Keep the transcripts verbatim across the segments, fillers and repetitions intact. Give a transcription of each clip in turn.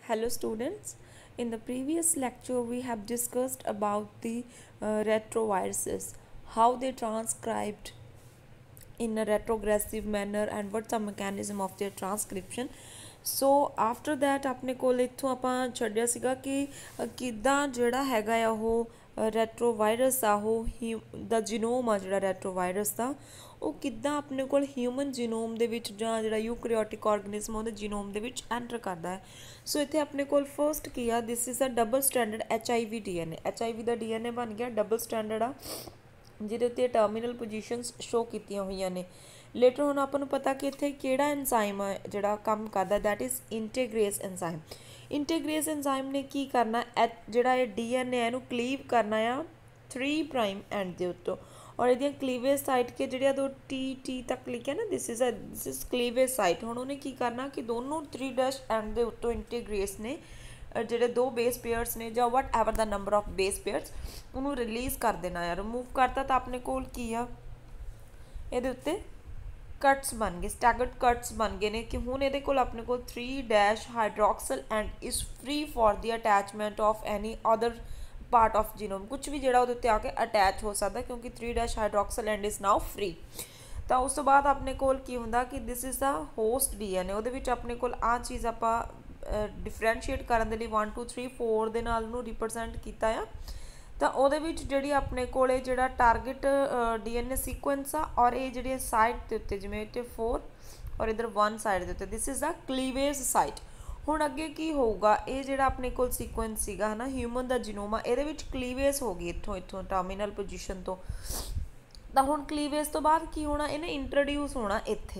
Hello students, in the previous lecture we have discussed about the uh, retroviruses, how they transcribed in a retrogressive manner and what's the mechanism of their transcription. So after that ਆਪਣੇ ਕੋਲ ਇੱਥੋਂ ਆਪਾਂ ਛੱਡਿਆ ਸੀਗਾ ਕਿ ਕਿੱਦਾਂ ਜਿਹੜਾ ਹੈਗਾ ਆ ਉਹ ਰੈਟਰੋਵਾਇਰਸ ਆ ਉਹ ਦਾ ਜੀਨੋਮ ਆ ਜਿਹੜਾ ਰੈਟਰੋਵਾਇਰਸ ਦਾ ਉਹ ਕਿੱਦਾਂ ਆਪਣੇ ਕੋਲ ਹਿਊਮਨ ਜੀਨੋਮ ਦੇ ਵਿੱਚ ਜਾਂ ਜਿਹੜਾ ਯੂਕੈਰੀਓਟਿਕ ਆਰਗੇਨਿਜ਼ਮ ਉਹਦੇ ਜੀਨੋਮ ਦੇ ਵਿੱਚ ਐਂਟਰ ਕਰਦਾ ਹੈ। ਸੋ ਇੱਥੇ ਆਪਣੇ ਕੋਲ ਫਰਸਟ ਕੀ ਆ, this is a double standard H I V D N A. H I V ਦਾ ਡੀ ਐਨ ਏ ਬਣ ਗਿਆ ਡਬਲ ਸਟੈਂਡਰਡ ਆ, ਜਿਹਦੇ ਉੱਤੇ ਟਰਮੀਨਲ ਪੋਜੀਸ਼ਨਸ ਸ਼ੋ ਕੀਤੀਆਂ ਹੋਈਆਂ ਨੇ। ਲੇਟਰ ਹੁਣ ਆਪਾਂ ਨੂੰ ਪਤਾ ਕਿ ਇੱਥੇ ਕਿਹੜਾ ਐਂਜ਼ਾਈਮ ਆ ਜਿਹੜਾ ਕੰਮ ਕਰਦਾ, that is integrase enzyme. Integrase enzyme ਨੇ ਕੀ ਕਰਨਾ, ਜਿਹੜਾ ਇਹ ਡੀ ਐਨ ਏ ਇਹਨੂੰ ਕਲੀਵ ਕਰਨਾ ਆ ਥ੍ਰੀ ਪ੍ਰਾਈਮ ਐਂਡ ਦੇ ਉੱਤੋਂ, ਔਰ ਇਹਦੀਆਂ ਕਲੀਵੇਜ ਸਾਈਟ ਕੇ ਜਿਹੜੀਆਂ ਦੋ ਟੀ ਟੀ ਤੱਕ ਲਿਖਿਆ ਨਾ, this is a this is cleavage site. ਹੁਣ ਉਹਨੇ ਕੀ ਕਰਨਾ ਕਿ ਦੋਨੋਂ ਥ੍ਰੀ ਡੈਸ਼ ਐਂਡ ਦੇ ਉੱਤੋਂ ਇੰਟੀਗ੍ਰੇਸ ਨੇ ਜਿਹੜੇ ਦੋ ਬੇਸ ਪੇਅਰਸ ਨੇ ਜਾਂ whatever the number of base pairs ਉਹਨੂੰ ਰਿਲੀਜ਼ ਕਰ ਦੇਣਾ ਆ। ਰਿਮੂਵ ਕਰਤਾ ਤਾਂ ਆਪਣੇ ਕੋਲ ਕੀ ਆ, ਇਹਦੇ ਉੱਤੇ ਕਟਸ ਬਣ ਗਏ, ਸਟੈਗਰਡ ਕਟਸ ਬਣ ਗਏ ਨੇ ਕਿ ਹੁਣ ਇਹਦੇ ਕੋਲ ਆਪਣੇ ਕੋਲ three dash hydroxyl end is free for the attachment of any other part of genome, ਕੁਛ ਵੀ ਜਿਹੜਾ ਉਹਦੇ ਉੱਤੇ ਆ ਕੇ ਅਟੈਚ ਹੋ ਸਕਦਾ ਕਿਉਂਕਿ three dash hydroxyl end is now free. ਤਾਂ ਉਸ ਤੋਂ ਬਾਅਦ ਆਪਣੇ ਕੋਲ ਕੀ ਹੁੰਦਾ ਕਿ this is the host D N A. ਉਹਦੇ ਵਿੱਚ ਆਪਣੇ ਕੋਲ ਆਹ ਚੀਜ਼ ਆਪਾਂ ਡਿਫਰੈਂਸ਼ੀਏਟ ਕਰਨ ਦੇ ਲਈ ਵਨ ਟੂ ਥ੍ਰੀ ਫੋਰ ਦੇ ਨਾਲ ਉਹਨੂੰ ਰਿਪਰਜੈਂਟ ਕੀਤਾ ਆ। ਤਾਂ ਉਹਦੇ ਵਿੱਚ ਜਿਹੜੀ ਆਪਣੇ ਕੋਲ ਜਿਹੜਾ target D N A sequence ਆ ਔਰ ਇਹ ਜਿਹੜੇ ਸਾਈਡ ਦੇ ਉੱਤੇ ਜਿਵੇਂ ਇੱਥੇ ਫੋਰ ਔਰ ਇੱਧਰ ਵਨ ਸਾਈਡ ਦੇ ਉੱਤੇ ਦਿਸ ਇਜ਼ ਦਾ ਕਲੀਵੇਜ ਸਾਈਟ। ਹੁਣ ਅੱਗੇ ਕੀ ਹੋਊਗਾ, ਇਹ ਜਿਹੜਾ ਆਪਣੇ ਕੋਲ ਸੀਕੁਐਂਸ ਸੀਗਾ ਹੈ ਨਾ ਹਿਊਮਨ ਦਾ ਜੀਨੋਮ ਆ, ਇਹਦੇ ਵਿੱਚ ਕਲੀਵੇਜ ਹੋ ਗਈ ਇੱਥੋਂ ਇੱਥੋਂ ਟਰਮੀਨਲ ਪੋਜੀਸ਼ਨ ਤੋਂ। ਤਾਂ ਹੁਣ ਕਲੀਵੇਜ ਤੋਂ ਬਾਅਦ ਕੀ ਹੋਣਾ, ਇਹਨੇ ਇੰਟਰੋਡਿਊਸ ਹੋਣਾ ਇੱਥੇ।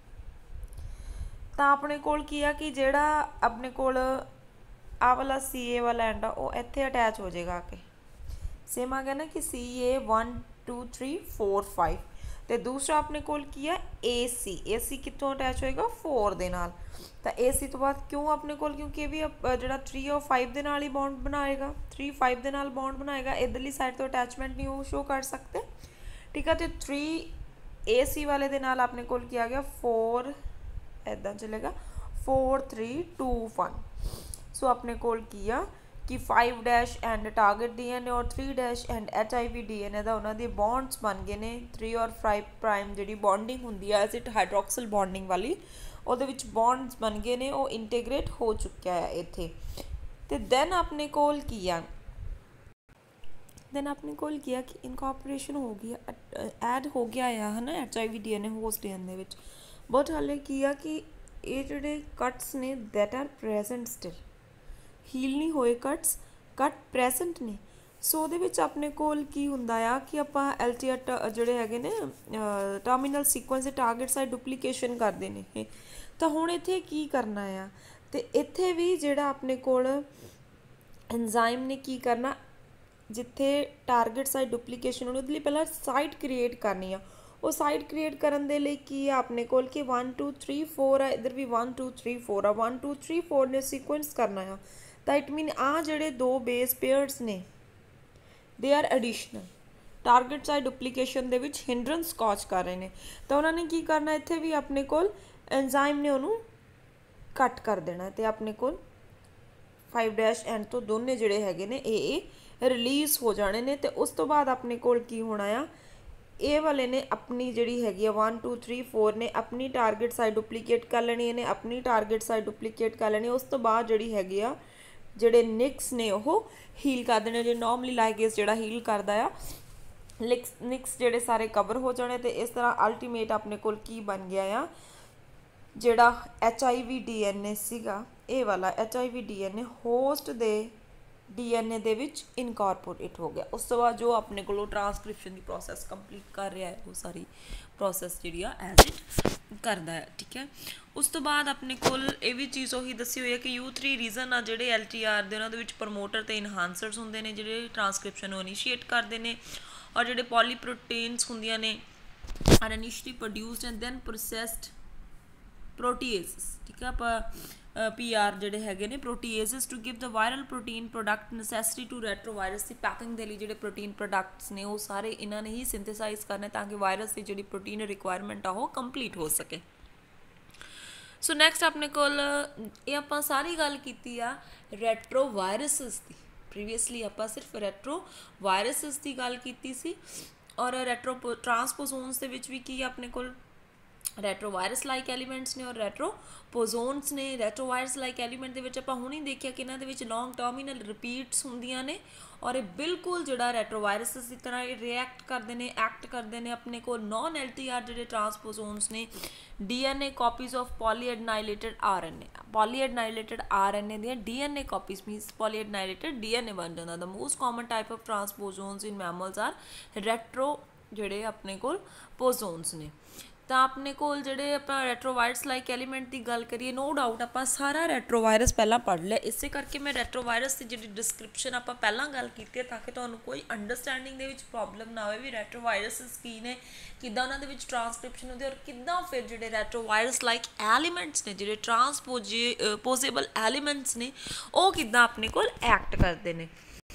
ਤਾਂ ਆਪਣੇ ਕੋਲ ਕੀ ਆ ਕਿ ਜਿਹੜਾ ਆਪਣੇ ਕੋਲ ਆਹ ਵਾਲਾ ਸੀ ਏ ਵਾਲਾ ਐਂਡ ਆ ਉਹ ਇੱਥੇ ਅਟੈਚ ਹੋ ਜਾਏਗਾ ਆ ਕੇ, ਸੇਮ ਆ ਗਿਆ ਨਾ ਕਿ C A one two three four five. ਅਤੇ ਦੂਸਰਾ ਆਪਣੇ ਕੋਲ ਕੀ ਆ ਏ ਸੀ, ਏ ਸੀ ਕਿੱਥੋਂ ਅਟੈਚ ਹੋਏਗਾ ਫੋਰ ਦੇ ਨਾਲ। ਤਾਂ ਏ ਸੀ ਤੋਂ ਬਾਅਦ ਕਿਉਂ ਆਪਣੇ ਕੋਲ, ਕਿਉਂਕਿ ਇਹ ਵੀ ਜਿਹੜਾ ਥ੍ਰੀ ਔਰ ਫਾਈਵ ਦੇ ਨਾਲ ਹੀ ਬੌਂਡ ਬਣਾਏਗਾ, ਥ੍ਰੀ ਫਾਈਵ ਦੇ ਨਾਲ ਬੌਂਡ ਬਣਾਏਗਾ, ਇੱਧਰਲੀ ਸਾਈਡ ਤੋਂ ਅਟੈਚਮੈਂਟ ਨਹੀਂ ਉਹ ਸ਼ੋ ਕਰ ਸਕਦੇ, ਠੀਕ ਆ। ਅਤੇ ਥ੍ਰੀ ਏ ਸੀ ਵਾਲੇ ਦੇ ਨਾਲ ਆਪਣੇ ਕੋਲ ਕੀ ਆ ਗਿਆ ਫੋਰ, ਇੱਦਾਂ ਚੱਲੇਗਾ four three two one. So ਆਪਣੇ ਕੋਲ ਕੀ ਆ ਕਿ five dash end target D N A ਔਰ three dash end H I V D N A ਦਾ ਉਹਨਾਂ ਦੇ ਬੌਂਡਸ ਬਣ ਗਏ ਨੇ। ਥ੍ਰੀ ਔਰ ਫਾਈਵ ਪ੍ਰਾਈਮ ਜਿਹੜੀ ਬੌਂਡਿੰਗ ਹੁੰਦੀ ਆ ਐਸਿਡ ਹਾਈਡਰੋਕਸਲ ਬੌਂਡਿੰਗ ਵਾਲੀ, ਉਹਦੇ ਵਿੱਚ ਬੌਂਡਸ ਬਣ ਗਏ ਨੇ, ਉਹ ਇੰਟੀਗ੍ਰੇਟ ਹੋ ਚੁੱਕਿਆ ਆ ਇੱਥੇ। ਅਤੇ ਦੈਨ ਆਪਣੇ ਕੋਲ ਕੀ ਆ, ਦੈਨ ਆਪਣੇ ਕੋਲ ਕੀ ਆ ਕਿ ਇਨਕੋਪਰੇਸ਼ਨ ਹੋ ਗਈ ਆ, ਐਡ ਹੋ ਗਿਆ ਆ ਹੈ ਨਾ H I V D N A host D N ਦੇ ਵਿੱਚ। ਬਟ ਹਾਲੇ ਕੀ ਆ ਕਿ ਇਹ ਜਿਹੜੇ ਕੱਟਸ ਨੇ that are present still, heal ਨਹੀਂ ਹੋਏ ਕੱਟਸ, ਕੱਟ ਪ੍ਰੈਜ਼ੈਂਟ ਨੇ। ਸੋ ਉਹਦੇ ਵਿੱਚ ਆਪਣੇ ਕੋਲ ਕੀ ਹੁੰਦਾ ਆ ਕਿ ਆਪਾਂ ਐਲ ਟੀ ਆਰ ਜਿਹੜੇ ਹੈਗੇ ਨੇ ਟਰਮੀਨਲ ਸੀਕੁਐਂਸ ਦੇ ਟਾਰਗੇਟ ਸਾਈਡ ਡੁਪਲੀਕੇਸ਼ਨ ਕਰਦੇ ਨੇ ਇਹ। ਤਾਂ ਹੁਣ ਇੱਥੇ ਕੀ ਕਰਨਾ ਆ, ਅਤੇ ਇੱਥੇ ਵੀ ਜਿਹੜਾ ਆਪਣੇ ਕੋਲ ਐਂਜ਼ਾਈਮ ਨੇ ਕੀ ਕਰਨਾ, ਜਿੱਥੇ ਟਾਰਗੇਟ ਸਾਈਡ ਡੁਪਲੀਕੇਸ਼ਨ ਹੋਣੀ ਉਹਦੇ ਲਈ ਪਹਿਲਾਂ ਸਾਈਟ ਕ੍ਰੀਏਟ ਕਰਨੀ ਆ। ਉਹ ਸਾਈਟ ਕ੍ਰੀਏਟ ਕਰਨ ਦੇ ਲਈ ਕੀ ਆ ਆਪਣੇ ਕੋਲ ਕਿ ਵਨ ਟੂ ਥ੍ਰੀ ਫੋਰ ਆ, ਇੱਧਰ ਵੀ ਵਨ ਟੂ ਥ੍ਰੀ ਫੋਰ ਆ, ਵਨ ਟੂ ਥ੍ਰੀ ਫੋਰ ਨੇ ਸੀਕੁਐਂਸ ਕਰਨਾ ਆ। ਤਾਂ ਇਟ ਮੀਨ ਆਹ ਜਿਹੜੇ ਦੋ ਬੇਸ ਪੇਅਰਸ ਨੇ they are additional, target site duplication ਦੇ ਵਿੱਚ ਹਿੰਡਰੈਂਸ ਕਾਜ਼ ਕਰ ਰਹੇ ਨੇ। ਤਾਂ ਉਹਨਾਂ ਨੇ ਕੀ ਕਰਨਾ, ਇੱਥੇ ਵੀ ਆਪਣੇ ਕੋਲ ਐਂਜ਼ਾਈਮ ਨੇ ਉਹਨੂੰ ਕੱਟ ਕਰ ਦੇਣਾ ਅਤੇ ਆਪਣੇ ਕੋਲ ਫਾਈਵ ਡੈਸ਼ ਐਂਡ ਤੋਂ ਦੋਨੇ ਜਿਹੜੇ ਹੈਗੇ ਨੇ ਇਹ ਇਹ ਰਿਲੀਜ਼ ਹੋ ਜਾਣੇ ਨੇ। ਅਤੇ ਉਸ ਤੋਂ ਬਾਅਦ ਆਪਣੇ ਕੋਲ ਕੀ ਹੋਣਾ ਆ, ਇਹ ਵਾਲੇ ਨੇ ਆਪਣੀ ਜਿਹੜੀ ਹੈਗੀ ਆ ਵਨ ਟੂ ਥ੍ਰੀ ਫੋਰ ਨੇ ਆਪਣੀ ਟਾਰਗੇਟ ਸਾਈਡ ਡੁਪਲੀਕੇਟ ਕਰ ਲੈਣੀ, ਇਹਨੇ ਆਪਣੀ ਟਾਰਗੇਟ ਸਾਈਡ ਡੁਪਲੀਕੇਟ ਕਰ ਲੈਣੀ। ਉਸ ਤੋਂ ਬਾਅਦ ਜਿਹੜੀ ਹੈਗੀ ਆ ਜਿਹੜੇ ਨਿਕਸ ਨੇ ਉਹ ਹੀਲ ਕਰ ਦੇਣੇ, ਜੇ ਨੋਰਮਲੀ ਲਾਈਗੇਸ ਜਿਹੜਾ ਹੀਲ ਕਰਦਾ ਆ, ਲਿਕਸ ਨਿਕਸ ਜਿਹੜੇ ਸਾਰੇ ਕਵਰ ਹੋ ਜਾਣੇ। ਅਤੇ ਇਸ ਤਰ੍ਹਾਂ ਅਲਟੀਮੇਟ ਆਪਣੇ ਕੋਲ ਕੀ ਬਣ ਗਿਆ ਆ, ਜਿਹੜਾ H I V D N ਏ ਸੀਗਾ, ਇਹ ਵਾਲਾ H I V D N A host ਦੇ ਡੀ ਐਨ ਏ ਦੇ ਵਿੱਚ ਇਨਕੋਰਪੋਰੇਟ ਹੋ ਗਿਆ। ਉਸ ਤੋਂ ਬਾਅਦ ਜੋ ਆਪਣੇ ਕੋਲ ਉਹ ਟਰਾਂਸਕ੍ਰਿਪਸ਼ਨ ਦੀ ਪ੍ਰੋਸੈਸ ਕੰਪਲੀਟ ਕਰ ਰਿਹਾ ਹੈ, ਉਹ ਸਾਰੀ ਪ੍ਰੋਸੈਸ ਜਿਹੜੀ ਆ ਐਜ਼ ਇਟ ਕਰਦਾ ਹੈ, ਠੀਕ ਹੈ। ਉਸ ਤੋਂ ਬਾਅਦ ਆਪਣੇ ਕੋਲ ਇਹ ਵੀ ਚੀਜ਼ ਉਹੀ ਦੱਸੀ ਹੋਈ ਹੈ ਕਿ ਯੂ ਥ੍ਰੀ ਰੀਜ਼ਨ ਆ ਜਿਹੜੇ ਐਲ ਟੀ ਆਰ ਦੇ, ਉਹਨਾਂ ਦੇ ਵਿੱਚ ਪ੍ਰਮੋਟਰ ਅਤੇ ਇਨਹਾਂਸਰਸ ਹੁੰਦੇ ਨੇ ਜਿਹੜੇ ਟਰਾਂਸਕ੍ਰਿਪਸ਼ਨ ਨੂੰ ਇਨੀਸ਼ੀਏਟ ਕਰਦੇ ਨੇ, ਔਰ ਜਿਹੜੇ ਪੋਲੀਪ੍ਰੋਟੀਨਸ ਹੁੰਦੀਆਂ ਨੇ are initially produced and then processed proteases, ਠੀਕ ਹੈ। ਆਪਾਂ ਪੀ ਆਰ ਜਿਹੜੇ ਹੈਗੇ ਨੇ proteases to give the viral protein product necessity to retrovirus ਦੀ ਪੈਕਿੰਗ ਦੇ ਲਈ ਜਿਹੜੇ ਪ੍ਰੋਟੀਨ ਪ੍ਰੋਡਕਟਸ ਨੇ ਉਹ ਸਾਰੇ ਇਹਨਾਂ ਨੇ ਹੀ ਸਿੰਥੇਸਾਈਜ਼ ਕਰਨੇ ਤਾਂ ਕਿ ਵਾਇਰਸ ਦੀ ਜਿਹੜੀ ਪ੍ਰੋਟੀਨ ਰਿਕੁਆਇਰਮੈਂਟ ਆ ਉਹ ਕੰਪਲੀਟ ਹੋ ਸਕੇ। ਸੋ ਨੈਕਸਟ ਆਪਣੇ ਕੋਲ ਇਹ ਆਪਾਂ ਸਾਰੀ ਗੱਲ ਕੀਤੀ ਆ ਰੈਟਰੋ ਵਾਇਰਸਿਸ ਦੀ। ਪ੍ਰੀਵੀਅਸਲੀ ਆਪਾਂ ਸਿਰਫ ਰੈਟਰੋ ਵਾਇਰਸਿਸ ਦੀ ਗੱਲ ਕੀਤੀ ਸੀ, ਔਰ ਰੈਟਰੋ ਟਰਾਂਸਪੋਜ਼ੋਨਸ ਦੇ ਵਿੱਚ ਵੀ ਕੀ ਆਪਣੇ ਕੋਲ ਰੈਟਰੋ ਵਾਇਰਸ ਲਾਈਕ ਐਲੀਮੈਂਟਸ ਨੇ ਔਰ ਰੈਟਰੋ ਪੋਜ਼ੋਨਸ ਨੇ। ਰੈਟਰੋ ਵਾਇਰਸ ਲਾਈਕ ਐਲੀਮੈਂਟ ਦੇ ਵਿੱਚ ਆਪਾਂ ਹੁਣੀ ਦੇਖਿਆ ਕਿ ਇਹਨਾਂ ਦੇ ਵਿੱਚ ਲੌਂਗ ਟਰਮੀਨਲ ਰਿਪੀਟਸ ਹੁੰਦੀਆਂ ਨੇ, ਔਰ ਇਹ ਬਿਲਕੁਲ ਜਿਹੜਾ ਰੈਟਰੋ ਵਾਇਰਸਿਸ ਦੀ ਤਰ੍ਹਾਂ ਇਹ ਰਿਐਕਟ ਕਰਦੇ ਨੇ, ਐਕਟ ਕਰਦੇ ਨੇ। ਆਪਣੇ ਕੋਲ ਨੌਨ ਐਲ ਟੀ ਆਰ ਜਿਹੜੇ ਟਰਾਂਸਪੋਜ਼ੋਨਸ ਨੇ D N A copies of polyadenylated R N A, polyadenylated R N A ਦੀਆਂ D N A copies means polyadenylated D N A ਬਣ ਜਾਂਦਾ। The most common type of transposons in mammals are retro ਜਿਹੜੇ ਆਪਣੇ ਕੋਲ ਪੋਜ਼ੋਨਸ ਨੇ। ਤਾਂ ਆਪਣੇ ਕੋਲ ਜਿਹੜੇ ਆਪਾਂ ਰੈਟਰੋਵਾਇਰਸ ਲਾਈਕ ਐਲੀਮੈਂਟ ਦੀ ਗੱਲ ਕਰੀਏ, ਨੋ ਡਾਊਟ ਆਪਾਂ ਸਾਰਾ ਰੈਟਰੋਵਾਇਰਸ ਪਹਿਲਾਂ ਪੜ੍ਹ ਲਿਆ, ਇਸੇ ਕਰਕੇ ਮੈਂ ਰੈਟਰੋਵਾਇਰਸ ਦੀ ਜਿਹੜੀ ਡਿਸਕ੍ਰਿਪਸ਼ਨ ਆਪਾਂ ਪਹਿਲਾਂ ਗੱਲ ਕੀਤੀ ਹੈ ਤਾਂ ਕਿ ਤੁਹਾਨੂੰ ਕੋਈ ਅੰਡਰਸਟੈਂਡਿੰਗ ਦੇ ਵਿੱਚ ਪ੍ਰੋਬਲਮ ਨਾ ਹੋਵੇ ਵੀ ਰੈਟਰੋਵਾਇਰਸਿਸ ਕੀ ਨੇ, ਕਿੱਦਾਂ ਉਹਨਾਂ ਦੇ ਵਿੱਚ ਟਰਾਂਸਕ੍ਰਿਪਸ਼ਨ ਹੁੰਦੀ, ਔਰ ਕਿੱਦਾਂ ਫਿਰ ਜਿਹੜੇ ਰੈਟਰੋਵਾਇਰਸ ਲਾਈਕ ਐਲੀਮੈਂਟਸ ਨੇ, ਜਿਹੜੇ ਟਰਾਂਸਪੋਜ਼ੀ ਪੋਜ਼ੇਬਲ ਐਲੀਮੈਂਟਸ ਨੇ, ਉਹ ਕਿੱਦਾਂ ਆਪਣੇ ਕੋਲ ਐਕਟ ਕਰਦੇ ਨੇ।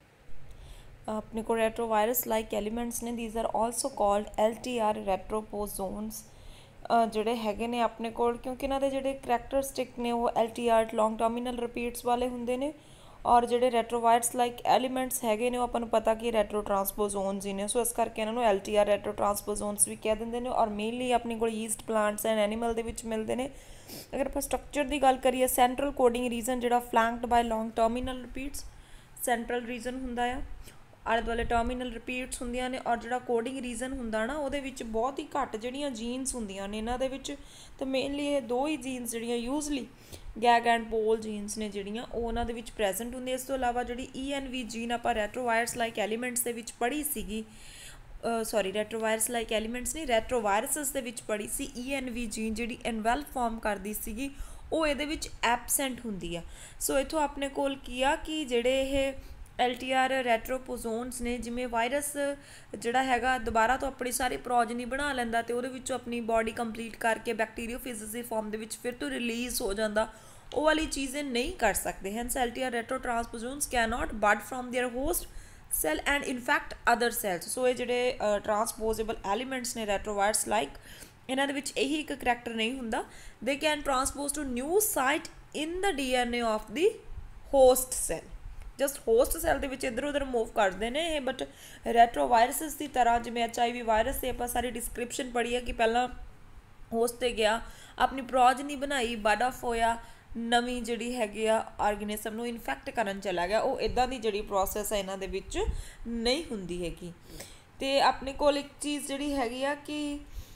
ਆਪਣੇ ਕੋਲ ਰੈਟਰੋਵਾਇਰਸ ਲਾਈਕ ਐਲੀਮੈਂਟਸ ਨੇ, these are also called L T R retroposons ਜਿਹੜੇ ਹੈਗੇ ਨੇ ਆਪਣੇ ਕੋਲ, ਕਿਉਂਕਿ ਇਹਨਾਂ ਦੇ ਜਿਹੜੇ ਕਰੈਕਟਰਿਸਟਿਕ ਨੇ ਉਹ L T R long terminal repeats ਵਾਲੇ ਹੁੰਦੇ ਨੇ, ਔਰ ਜਿਹੜੇ ਰੈਟਰੋਵਾਇਰਸ ਲਾਈਕ ਐਲੀਮੈਂਟਸ ਹੈਗੇ ਨੇ ਉਹ ਆਪਾਂ ਨੂੰ ਪਤਾ ਕਿ ਰੈਟਰੋ ਟਰਾਂਸਪੋਜ਼ੋਨਸ ਹੀ ਨੇ। ਸੋ ਇਸ ਕਰਕੇ ਇਹਨਾਂ ਨੂੰ L T R retro transposons ਵੀ ਕਹਿ ਦਿੰਦੇ ਨੇ, ਔਰ ਮੇਨਲੀ ਆਪਣੇ ਕੋਲ ਈਸਟ ਪਲਾਂਟਸ ਐਂਡ ਐਨੀਮਲ ਦੇ ਵਿੱਚ ਮਿਲਦੇ ਨੇ। ਅਗਰ ਆਪਾਂ ਸਟਰਕਚਰ ਦੀ ਗੱਲ ਕਰੀਏ, ਸੈਂਟਰਲ ਕੋਡਿੰਗ ਰੀਜਨ ਜਿਹੜਾ flanked by long terminal repeats, central region ਹੁੰਦਾ ਆ, ਆਲੇ ਦੁਆਲੇ ਟਰਮੀਨਲ ਰਿਪੀਟਸ ਹੁੰਦੀਆਂ ਨੇ, ਔਰ ਜਿਹੜਾ ਕੋਡਿੰਗ ਰੀਜ਼ਨ ਹੁੰਦਾ ਨਾ ਉਹਦੇ ਵਿੱਚ ਬਹੁਤ ਹੀ ਘੱਟ ਜਿਹੜੀਆਂ ਜੀਨਸ ਹੁੰਦੀਆਂ ਨੇ ਇਹਨਾਂ ਦੇ ਵਿੱਚ, ਤਾਂ ਮੇਨਲੀ ਇਹ ਦੋ ਹੀ ਜੀਨਸ ਜਿਹੜੀਆਂ usually gag and pol genes ਨੇ ਜਿਹੜੀਆਂ ਉਹ ਉਹਨਾਂ ਦੇ ਵਿੱਚ ਪ੍ਰੈਜ਼ੈਂਟ ਹੁੰਦੀਆਂ। ਇਸ ਤੋਂ ਇਲਾਵਾ ਜਿਹੜੀ ਈ ਐਨ ਵੀ ਜੀਨ ਆਪਾਂ ਰੈਟਰੋਵਾਇਰਸ ਲਾਈਕ ਐਲੀਮੈਂਟਸ ਦੇ ਵਿੱਚ ਪੜ੍ਹੀ ਸੀਗੀ, ਸੌਰੀ ਰੈਟਰੋਵਾਇਰਸ ਲਾਈਕ ਐਲੀਮੈਂਟਸ ਨਹੀਂ ਰੈਟਰੋਵਾਇਰਸਿਸ ਦੇ ਵਿੱਚ ਪੜ੍ਹੀ ਸੀ, ਈ ਐਨ ਵੀ ਜੀਨ ਜਿਹੜੀ ਐਨਵੈਲਪ ਫਾਰਮ ਕਰਦੀ ਸੀਗੀ ਉਹ ਇਹਦੇ ਵਿੱਚ ਐਬਸੈਂਟ ਹੁੰਦੀ ਆ। ਸੋ ਇੱਥੋਂ ਆਪਣੇ ਕੋਲ ਕੀ ਆ ਕਿ ਜਿਹੜੇ ਇਹ ਐਲ ਟੀ ਆਰ ਰੈਟਰੋਪੋਜ਼ੋਨਸ ਨੇ, ਜਿਵੇਂ ਵਾਇਰਸ ਜਿਹੜਾ ਹੈਗਾ ਦੁਬਾਰਾ ਤੋਂ ਆਪਣੀ ਸਾਰੀ ਪ੍ਰੋਜਨੀ ਬਣਾ ਲੈਂਦਾ ਅਤੇ ਉਹਦੇ ਵਿੱਚੋਂ ਆਪਣੀ ਬਾਡੀ ਕੰਪਲੀਟ ਕਰਕੇ ਬੈਕਟੀਰੀਓਫੇਜ਼ਿਸ ਦੀ ਫਾਰਮ ਦੇ ਵਿੱਚ ਫਿਰ ਤੋਂ ਰਿਲੀਜ਼ ਹੋ ਜਾਂਦਾ, ਉਹ ਵਾਲੀ ਚੀਜ਼ਾਂ ਨਹੀਂ ਕਰ ਸਕਦੇ। Hence L T R retro transposons can not bud from their host cell and infect other cells. So ਇਹ ਜਿਹੜੇ ਟਰਾਂਸਪੋਜ਼ੇਬਲ ਐਲੀਮੈਂਟਸ ਨੇ ਰੈਟਰੋਵਾਇਰਸ ਲਾਈਕ, ਇਹਨਾਂ ਦੇ ਵਿੱਚ ਇਹੀ ਇੱਕ ਕਰੈਕਟਰ ਨਹੀਂ ਹੁੰਦਾ, they can transpose to new site in the D N A of the host cell. Just host cell ਦੇ ਵਿੱਚ ਇੱਧਰ ਉੱਧਰ ਮੂਵ ਕਰਦੇ ਨੇ ਇਹ, ਬਟ ਰੈਟਰੋਵਾਇਰਸਿਸ ਦੀ ਤਰ੍ਹਾਂ ਜਿਵੇਂ ਐਚ ਆਈ ਵੀ ਵਾਇਰਸ 'ਤੇ ਆਪਾਂ ਸਾਰੀ ਡਿਸਕ੍ਰਿਪਸ਼ਨ ਪੜ੍ਹੀ ਹੈ ਕਿ ਪਹਿਲਾਂ ਹੋਸਟ 'ਤੇ ਗਿਆ, ਆਪਣੀ ਪ੍ਰੋਜਨੀ ਬਣਾਈ, ਬਡ ਆਫ ਹੋਇਆ, ਨਵੀਂ ਜਿਹੜੀ ਹੈਗੀ ਆ ਆਰਗੇਨਿਜ਼ਮ ਨੂੰ ਇਨਫੈਕਟ ਕਰਨ ਚਲਾ ਗਿਆ, ਉਹ ਇੱਦਾਂ ਦੀ ਜਿਹੜੀ ਪ੍ਰੋਸੈਸ ਹੈ ਇਹਨਾਂ ਦੇ ਵਿੱਚ ਨਹੀਂ ਹੁੰਦੀ ਹੈਗੀ। ਅਤੇ ਆਪਣੇ ਕੋਲ ਇੱਕ ਚੀਜ਼ ਜਿਹੜੀ ਹੈਗੀ ਆ ਕਿ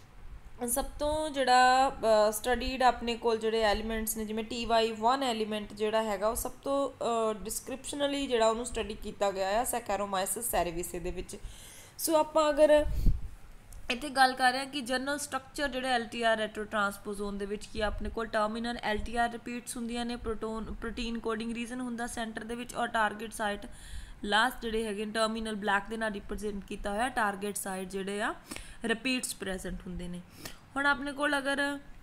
ਸਭ ਤੋਂ ਜਿਹੜਾ ਸਟੱਡੀਡ ਆਪਣੇ ਕੋਲ ਜਿਹੜੇ ਐਲੀਮੈਂਟਸ ਨੇ, ਜਿਵੇਂ ਟੀ ਵਾਈ ਵਨ ਐਲੀਮੈਂਟ ਜਿਹੜਾ ਹੈਗਾ ਉਹ ਸਭ ਤੋਂ ਡਿਸਕ੍ਰਿਪਸ਼ਨਲੀ ਜਿਹੜਾ ਉਹਨੂੰ ਸਟੱਡੀ ਕੀਤਾ ਗਿਆ ਆ ਸੈਕੈਰੋਮਾਈਸਿਸ ਸੈਰੇਵੀਸੇ ਦੇ ਵਿੱਚ। ਸੋ ਆਪਾਂ ਅਗਰ ਇੱਥੇ ਗੱਲ ਕਰ ਰਹੇ ਹਾਂ ਕਿ ਜਨਰਲ ਸਟਰਕਚਰ ਜਿਹੜੇ L T R retro transposon ਦੇ ਵਿੱਚ ਕੀ ਆਪਣੇ ਕੋਲ terminal L T R repeats ਹੁੰਦੀਆਂ ਨੇ, ਪ੍ਰੋਟੋਨ ਪ੍ਰੋਟੀਨ ਕੋਡਿੰਗ ਰੀਜ਼ਨ ਹੁੰਦਾ ਸੈਂਟਰ ਦੇ ਵਿੱਚ, ਔਰ ਟਾਰਗੇਟ ਸਾਈਟ ਲਾਸਟ ਜਿਹੜੇ ਹੈਗੇ ਟਰਮੀਨਲ ਬਲੈਕ ਦੇ ਨਾਲ ਰਿਪਰੈਜ਼ੈਂਟ ਕੀਤਾ ਹੋਇਆ ਟਾਰਗੇਟ ਸਾਈਟ ਜਿਹੜੇ ਆ ਰਿਪੀਟਸ ਪ੍ਰੈਜ਼ੈਂਟ ਹੁੰਦੇ ਨੇ। ਹੁਣ ਆਪਣੇ ਕੋਲ ਅਗਰ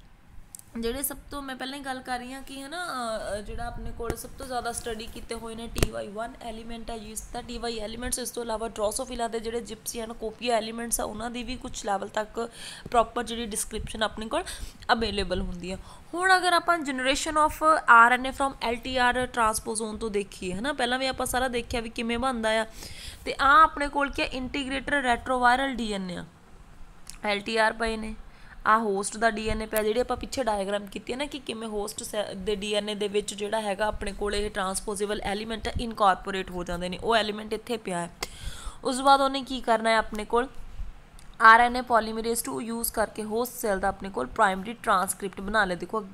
ਜਿਹੜੇ ਸਭ ਤੋਂ ਮੈਂ ਪਹਿਲਾਂ ਹੀ ਗੱਲ ਕਰ ਰਹੀ ਹਾਂ ਕਿ ਹੈ ਨਾ ਜਿਹੜਾ ਆਪਣੇ ਕੋਲ ਸਭ ਤੋਂ ਜ਼ਿਆਦਾ ਸਟੱਡੀ ਕੀਤੇ ਹੋਏ ਨੇ ਟੀ ਵਾਈ ਵਨ ਐਲੀਮੈਂਟ ਹੈ use the T Y elements. ਇਸ ਤੋਂ ਇਲਾਵਾ ਡਰੋਸੋਫਿਲਾ ਦੇ ਜਿਹੜੇ ਜਿਪਸੀ ਐਂਡ ਕੋਪੀਆ ਐਲੀਮੈਂਟਸ ਆ ਉਹਨਾਂ ਦੀ ਵੀ ਕੁਛ ਲੈਵਲ ਤੱਕ ਪ੍ਰੋਪਰ ਜਿਹੜੀ ਡਿਸਕ੍ਰਿਪਸ਼ਨ ਆਪਣੇ ਕੋਲ ਅਵੇਲੇਬਲ ਹੁੰਦੀ ਆ। ਹੁਣ ਅਗਰ ਆਪਾਂ generation of R N A from L T R transposon ਤੋਂ ਦੇਖੀਏ ਹੈ ਨਾ, ਪਹਿਲਾਂ ਵੀ ਆਪਾਂ ਸਾਰਾ ਦੇਖਿਆ ਵੀ ਕਿਵੇਂ ਬਣਦਾ ਆ, ਅਤੇ ਆ ਆਪਣੇ ਕੋਲ ਕੀ ਇੰਟੀਗ੍ਰੇਟਡ ਰੈਟਰੋਵਾਇਰਲ ਡੀ ਐਨ ਏ ਆ, ਐਲ ਟੀ ਆਰ ਪਏ ਨੇ, ਆਹ ਹੋਸਟ ਦਾ ਡੀ ਐਨ ਏ ਪਿਆ, ਜਿਹੜੇ ਆਪਾਂ ਪਿੱਛੇ ਡਾਇਗਰਾਮ ਕੀਤੀ ਹੈ ਨਾ ਕਿ ਕਿਵੇਂ ਹੋਸਟ ਦੇ ਡੀ ਐਨ ਏ ਦੇ ਵਿੱਚ ਜਿਹੜਾ ਹੈਗਾ ਆਪਣੇ ਕੋਲ ਇਹ ਟਰਾਂਸਪੋਜ਼ੇਬਲ ਐਲੀਮੈਂਟ ਇਨਕੋਰਪੋਰੇਟ ਹੋ ਜਾਂਦੇ ਨੇ, ਉਹ ਐਲੀਮੈਂਟ ਇੱਥੇ ਪਿਆ ਹੈ। ਉਸ ਤੋਂ ਬਾਅਦ ਉਹਨੇ ਕੀ ਕਰਨਾ ਹੈ ਆਪਣੇ ਕੋਲ R N A polymerase to use ਕਰਕੇ ਹੋਸਟ ਸੈਲ ਦਾ ਆਪਣੇ ਕੋਲ ਪ੍ਰਾਇਮਰੀ ਟਰਾਂਸਕ੍ਰਿਪਟ ਬਣਾ ਲਿਆ। ਦੇਖੋ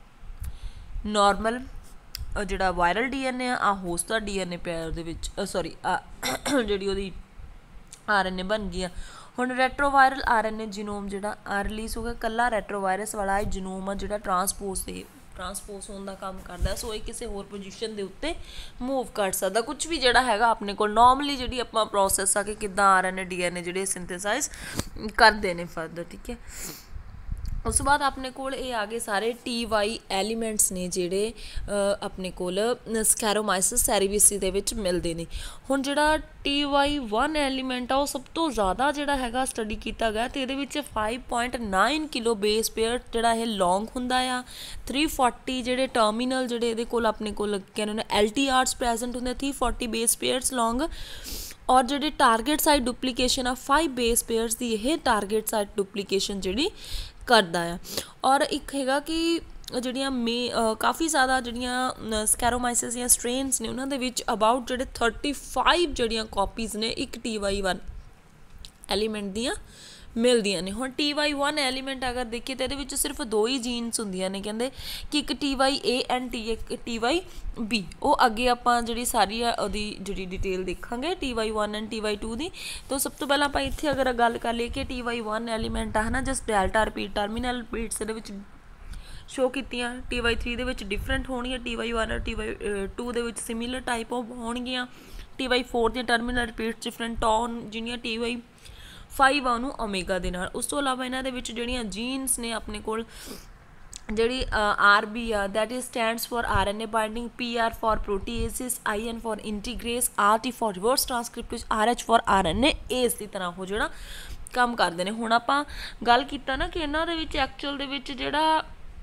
ਨੋਰਮਲ ਜਿਹੜਾ ਵਾਇਰਲ ਡੀ ਐਨ ਏ ਆ, ਆਹ ਹੋਸਟ ਦਾ ਡੀ ਐਨ ਏ ਪਿਆ ਉਹਦੇ ਵਿੱਚ, ਸੋਰੀ ਆ ਜਿਹੜੀ ਉਹਦੀ ਆਰ ਐਨ ਏ ਬਣ ਗਈ ਆ। ਹੁਣ ਰੈਟਰੋਵਾਇਰਲ ਆਰ ਐਨ ਏ ਜੀਨੋਮ ਜਿਹੜਾ ਆ ਰਿਲੀਜ਼ ਹੋ ਗਿਆ, ਇਕੱਲਾ ਰੈਟਰੋਵਾਇਰਸ ਵਾਲਾ ਇਹ ਜੀਨੋਮ ਆ ਜਿਹੜਾ ਟਰਾਂਸਪੋਜ਼ ਦੇ ਟਰਾਂਸਪੋਜ਼ ਹੋਣ ਦਾ ਕੰਮ ਕਰਦਾ, ਸੋ ਇਹ ਕਿਸੇ ਹੋਰ ਪੋਜੀਸ਼ਨ ਦੇ ਉੱਤੇ ਮੂਵ ਕਰ ਸਕਦਾ। ਕੁਛ ਵੀ ਜਿਹੜਾ ਹੈਗਾ ਆਪਣੇ ਕੋਲ ਨੋਰਮਲੀ ਜਿਹੜੀ ਆਪਾਂ ਪ੍ਰੋਸੈਸ ਆ ਕਿ ਕਿੱਦਾਂ R N A D N ਏ ਜਿਹੜੇ ਸਿੰਥੇਸਾਈਜ਼ ਕਰਦੇ ਨੇ ਫਰਦਰ, ਠੀਕ ਹੈ। उस बाद अपने कोल ये आ गए सारे टी वाई एलीमेंट्स ने जिहड़े अपने कोल स्कैरोमाइसिस सेरेविसी दे विच मिलदे ने। हुण जिहड़ा टी वाई वन एलीमेंट आ वो सब तो ज़्यादा जिहड़ा हैगा स्टडी किया गया तो ये five point nine kilo base pair जिहड़ा ये लॉन्ग हुंदा आ। थ्री फोर्टी जिहड़े टर्मीनल जिहड़े इहदे कोल अपने कोल कहने एल टी आर्स प्रेजेंट हुंदे three forty base pairs long. और जिहड़ी टारगेट साइड डुप्लीकेशन आ फाइव बेस पेयर्स की यह टारगेट साइड डुप्लीकेशन जिहड़ी करता है। और एक हैगा कि ਜਿਹੜੀਆਂ मे काफ़ी ज़्यादा ਜਿਹੜੀਆਂ ਸਕੈਰੋਮਾਈਸਿਸ ਜਾਂ ਸਟ੍ਰੇਨਸ ਨੇ ਉਹਨਾਂ ਦੇ ਵਿੱਚ ਅਬਾਊਟ ਜਿਹੜੇ ਥਰਟੀ ਫਾਈਵ ਜਿਹੜੀਆਂ ਕਾਪੀਜ਼ ਨੇ ਇੱਕ ਟੀ ਵਾਈ ਵਨ ਐਲੀਮੈਂਟ ਦੀਆਂ ਮਿਲਦੀਆਂ ਨੇ। ਹੁਣ ਟੀ ਵਾਈ ਵਨ ਐਲੀਮੈਂਟ ਅਗਰ ਦੇਖੀਏ ਤਾਂ ਇਹਦੇ ਵਿੱਚ ਸਿਰਫ ਦੋ ਹੀ ਜੀਨਸ ਹੁੰਦੀਆਂ ਨੇ, ਕਹਿੰਦੇ ਕਿ ਇੱਕ T Y A and T ਇੱਕ ਟੀ ਵਾਈ ਬੀ। ਉਹ ਅੱਗੇ ਆਪਾਂ ਜਿਹੜੀ ਸਾਰੀ ਉਹਦੀ ਜਿਹੜੀ ਡਿਟੇਲ ਦੇਖਾਂਗੇ T Y one and T Y two ਦੀ। ਤਾਂ ਸਭ ਤੋਂ ਪਹਿਲਾਂ ਆਪਾਂ ਇੱਥੇ ਅਗਰ ਗੱਲ ਕਰ ਲਈਏ ਕਿ ਟੀ ਵਾਈ ਵਨ ਐਲੀਮੈਂਟ ਆ ਹੈ ਨਾ just delta repeat terminal repeats ਇਹਦੇ ਵਿੱਚ ਸ਼ੋ ਕੀਤੀਆਂ। ਟੀ ਵਾਈ ਥਰੀ ਦੇ ਵਿੱਚ ਡਿਫਰੈਂਟ ਹੋਣਗੀਆਂ, ਟੀ ਵਾਈ ਵਨ ਔਰ ਟੀ ਵਾਈ ਟੂ ਦੇ ਵਿੱਚ ਸਿਮੀਲਰ ਟਾਈਪ ਆਫ ਹੋਣਗੀਆਂ। ਟੀ ਵਾਈ ਫੋਰ ਦੀਆਂ ਟਰਮੀਨਲ ਰਿਪੀਟਸ ਡਿਫਰੈਂਟ ਟੌਨ ਜਿਹੜੀਆਂ ਟੀ ਵਾਈ फाइव आ ਉਹਨੂੰ ਓਮੇਗਾ ਦੇ ਨਾਲ। ਉਸ ਤੋਂ ਇਲਾਵਾ ਇਹਨਾਂ ਦੇ ਵਿੱਚ ਜਿਹੜੀਆਂ ਜੀਨਸ ਨੇ ਆਪਣੇ ਕੋਲ ਜਿਹੜੀ ਆਰ ਬੀ ਆ that is stands for R N A binding, P R for proteases, I N for integrase, R T for reverse transcriptase, R H for R N A ਇਸ ਦੀ ਤਰ੍ਹਾਂ ਉਹ ਜਿਹੜਾ ਕੰਮ ਕਰਦੇ ਨੇ। ਹੁਣ ਆਪਾਂ ਗੱਲ ਕੀਤਾ ਨਾ ਕਿ ਇਹਨਾਂ ਦੇ ਵਿੱਚ ਐਕਚੁਅਲ ਦੇ ਵਿੱਚ ਜਿਹੜਾ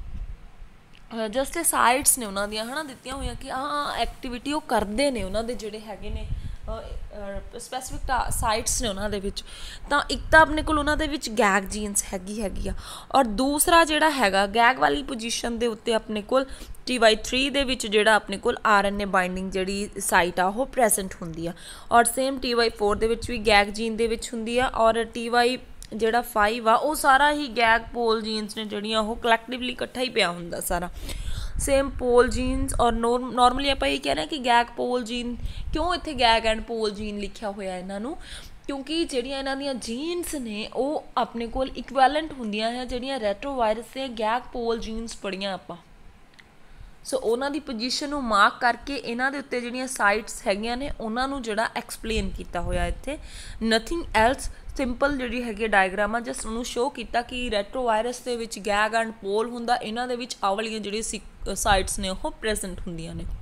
ਜਸਟ ਸਾਈਟਸ ਨੇ ਉਹਨਾਂ ਦੀਆਂ ਹੈ ਨਾ ਦਿੱਤੀਆਂ ਹੋਈਆਂ ਕਿ ਆਹ ਐਕਟੀਵਿਟੀ ਉਹ ਕਰਦੇ ਨੇ ਉਹਨਾਂ ਦੇ ਜਿਹੜੇ ਹੈਗੇ ਨੇ ਸਪੈਸੀਫਿਕ ਸਾਈਟਸ ਨੇ ਉਹਨਾਂ ਦੇ ਵਿੱਚ। ਤਾਂ ਇੱਕ ਤਾਂ ਆਪਣੇ ਕੋਲ ਉਹਨਾਂ ਦੇ ਵਿੱਚ ਗੈਗ ਜੀਨਸ ਹੈਗੀ ਹੈਗੀ ਆ ਔਰ ਦੂਸਰਾ ਜਿਹੜਾ ਹੈਗਾ ਗੈਗ ਵਾਲੀ ਪੋਜੀਸ਼ਨ ਦੇ ਉੱਤੇ ਆਪਣੇ ਕੋਲ ਟੀ ਵਾਈ ਥਰੀ ਦੇ ਵਿੱਚ ਜਿਹੜਾ ਆਪਣੇ ਕੋਲ ਆਰ ਐਨ ਏ ਬਾਈਂਡਿੰਗ ਜਿਹੜੀ ਸਾਈਟ ਆ ਉਹ ਪ੍ਰੈਜ਼ੈਂਟ ਹੁੰਦੀ ਆ। ਔਰ ਸੇਮ ਟੀ ਵਾਈ ਫੋਰ ਦੇ ਵਿੱਚ ਵੀ ਗੈਗ ਜੀਨ ਦੇ ਵਿੱਚ ਹੁੰਦੀ ਆ। ਔਰ ਟੀ ਵਾਈ ਜਿਹੜਾ ਫਾਈਵ ਆ ਉਹ ਸਾਰਾ ਹੀ ਗੈਗ ਪੋਲ ਜੀਨਸ ਨੇ ਜਿਹੜੀਆਂ ਉਹ ਕਲੈਕਟਿਵਲੀ ਇਕੱਠਾ ਹੀ ਪਿਆ ਹੁੰਦਾ ਸਾਰਾ। सेम पोल जीन्स और नॉर नॉर्मली आप ये कह रहे हैं कि गैग पोल जीन क्यों इत्थे गैग एंड पोल जीन लिखा होया इन्हों, क्योंकि ਜਿਹੜੀਆਂ ਇਹਨਾਂ ਦੀਆਂ ਜੀਨਸ ਨੇ ਉਹ ਆਪਣੇ ਕੋਲ ਇਕੁਇਵਲੈਂਟ ਹੁੰਦੀਆਂ ਹੈ ਜਿਹੜੀਆਂ ਰੈਟਰੋਵਾਇਰਸ ਤੇ ਗੈਗ ਪੋਲ ਜੀਨਸ ਪੜੀਆਂ ਆਪਾਂ। ਸੋ ਉਹਨਾਂ ਦੀ ਪੋਜੀਸ਼ਨ ਨੂੰ ਮਾਰਕ ਕਰਕੇ ਇਹਨਾਂ ਦੇ ਉੱਤੇ ਜਿਹੜੀਆਂ ਸਾਈਟਸ ਹੈਗੀਆਂ ਨੇ ਉਹਨਾਂ ਨੂੰ ਜਿਹੜਾ ਐਕਸਪਲੇਨ ਕੀਤਾ ਹੋਇਆ ਇੱਥੇ। ਨਥਿੰਗ ਐਲਸ ਸਿੰਪਲ ਜਿਹੜੀ ਹੈਗੀ ਡਾਇਗਰਾਮ ਆ ਜਸਟ ਉਹਨੂੰ ਸ਼ੋ ਕੀਤਾ ਕਿ ਰੈਟਰੋਵਾਇਰਸ ਦੇ ਵਿੱਚ ਗੈਗ ਐਂਡ ਪੋਲ ਹੁੰਦਾ, ਇਹਨਾਂ ਦੇ ਵਿੱਚ ਆਹ ਵਾਲੀਆਂ ਜਿਹੜੀਆਂ ਸਾਈਟਸ ਨੇ ਉਹ ਪ੍ਰੈਜ਼ੈਂਟ ਹੁੰਦੀਆਂ ਨੇ।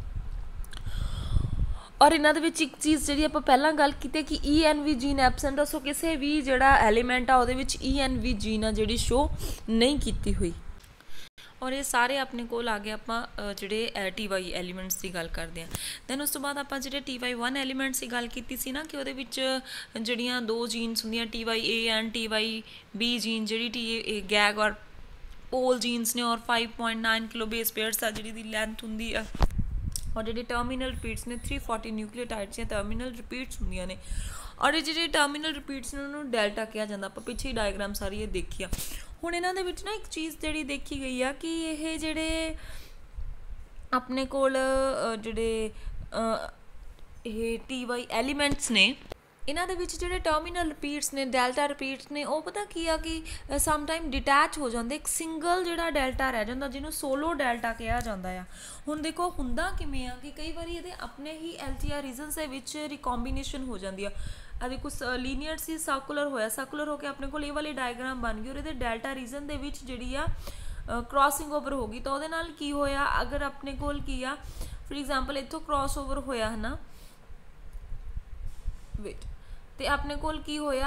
ਔਰ ਇਹਨਾਂ ਦੇ ਵਿੱਚ ਇੱਕ ਚੀਜ਼ ਜਿਹੜੀ ਆਪਾਂ ਪਹਿਲਾਂ ਗੱਲ ਕੀਤੀ ਕਿ ਈ ਐਨ ਵੀ ਜੀਨ ਐਬਸੈਂਟ ਆ। ਸੋ ਕਿਸੇ ਵੀ ਜਿਹੜਾ ਐਲੀਮੈਂਟ ਆ ਉਹਦੇ ਵਿੱਚ ਈ ਐਨ ਵੀ ਜੀਨ ਆ ਜਿਹੜੀ ਸ਼ੋ ਨਹੀਂ ਕੀਤੀ ਹੋਈ। ਔਰ ਇਹ ਸਾਰੇ ਆਪਣੇ ਕੋਲ ਆ ਗਏ ਆਪਾਂ ਜਿਹੜੇ ਟੀ ਵਾਈ ਐਲੀਮੈਂਟਸ ਦੀ ਗੱਲ ਕਰਦੇ ਹਾਂ। ਦੈਨ ਉਸ ਤੋਂ ਬਾਅਦ ਆਪਾਂ ਜਿਹੜੇ ਟੀ ਵਾਈ ਵਨ ਐਲੀਮੈਂਟਸ ਦੀ ਗੱਲ ਕੀਤੀ ਸੀ ਨਾ ਕਿ ਉਹਦੇ ਵਿੱਚ ਜਿਹੜੀਆਂ ਦੋ ਜੀਨਸ ਹੁੰਦੀਆਂ T Y A and T Y B gene ਜਿਹੜੀ ਟੀ ਗੈਗ ਔਰ ਪੋਲ ਜੀਨਸ ਨੇ। ਔਰ five point nine kilo base pairs आ ਜਿਹੜੀ ਦੀ ਲੈਂਥ ਹੁੰਦੀ ਆ। ਔਰ ਜਿਹੜੇ ਟਰਮੀਨਲ ਰਿਪੀਟਸ ਨੇ थ्री फोर्टी ਨਿਊਕਲੀਓਟਾਈਡਸ ਦੀਆਂ ਟਰਮੀਨਲ ਰਿਪੀਟਸ ਹੁੰਦੀਆਂ ਨੇ। ਔਰ ਇਹ ਜਿਹੜੇ ਟਰਮੀਨਲ ਰਿਪੀਟਸ ਨੇ ਉਹਨੂੰ ਡੈਲਟਾ ਕਿਹਾ ਜਾਂਦਾ। ਆਪਾਂ ਪਿੱਛੇ ਹੀ ਡਾਇਗਰਾਮ ਸਾਰੀ ਇਹ ਦੇਖੀ ਆ। ਹੁਣ ਇਹਨਾਂ ਦੇ ਵਿੱਚ ਨਾ ਇੱਕ ਚੀਜ਼ ਜਿਹੜੀ ਦੇਖੀ ਗਈ ਆ ਕਿ ਇਹ ਜਿਹੜੇ ਆਪਣੇ ਕੋਲ ਜਿਹੜੇ ਇਹ ਟੀ ਵਾਈ ਐਲੀਮੈਂਟਸ ਨੇ ਇਹਨਾਂ ਦੇ ਵਿੱਚ ਜਿਹੜੇ ਟਰਮੀਨਲ ਰਿਪੀਟਸ ਨੇ ਡੈਲਟਾ ਰਿਪੀਟਸ ਨੇ ਉਹ ਪਤਾ ਕੀ ਆ ਕਿ ਸਮ ਟਾਈਮ ਡਿਟੈਚ ਹੋ ਜਾਂਦੇ, ਇੱਕ ਸਿੰਗਲ ਜਿਹੜਾ ਡੈਲਟਾ ਰਹਿ ਜਾਂਦਾ ਜਿਹਨੂੰ ਸੋਲੋ ਡੈਲਟਾ ਕਿਹਾ ਜਾਂਦਾ ਆ। ਹੁਣ ਦੇਖੋ ਹੁੰਦਾ ਕਿਵੇਂ ਆ ਕਿ ਕਈ ਵਾਰੀ ਇਹਦੇ ਆਪਣੇ ਹੀ ਐਲ ਟੀ ਆਰ ਰੀਜ਼ਨਸ ਦੇ ਵਿੱਚ ਰਿਕੋਂਬੀਨੇਸ਼ਨ ਹੋ ਜਾਂਦੀ ਆ। ਅਦੇ ਕੁਛ ਲੀਨੀਅਰ ਸੀ ਸਰਕੂਲਰ ਹੋਇਆ, ਸਰਕੂਲਰ ਹੋ ਕੇ ਆਪਣੇ ਕੋਲ ਇਹ ਵਾਲੀ ਡਾਇਗਰਾਮ ਬਣ ਗਈ ਔਰ ਇਹਦੇ ਡੈਲਟਾ ਰੀਜ਼ਨ ਦੇ ਵਿੱਚ ਜਿਹੜੀ ਆ ਕ੍ਰਾਸਿੰਗ ਓਵਰ ਹੋ ਗਈ। ਤਾਂ ਉਹਦੇ ਨਾਲ ਕੀ ਹੋਇਆ ਅਗਰ ਆਪਣੇ ਕੋਲ ਕੀ ਆ ਫੋਰ ਐਗਜ਼ਾਮਪਲ ਇੱਥੋਂ ਕ੍ਰਾਸ ਓਵਰ ਹੋਇਆ ਹੈ ਨਾ ਵੇਟ ਤੇ ਆਪਣੇ ਕੋਲ ਕੀ ਹੋਇਆ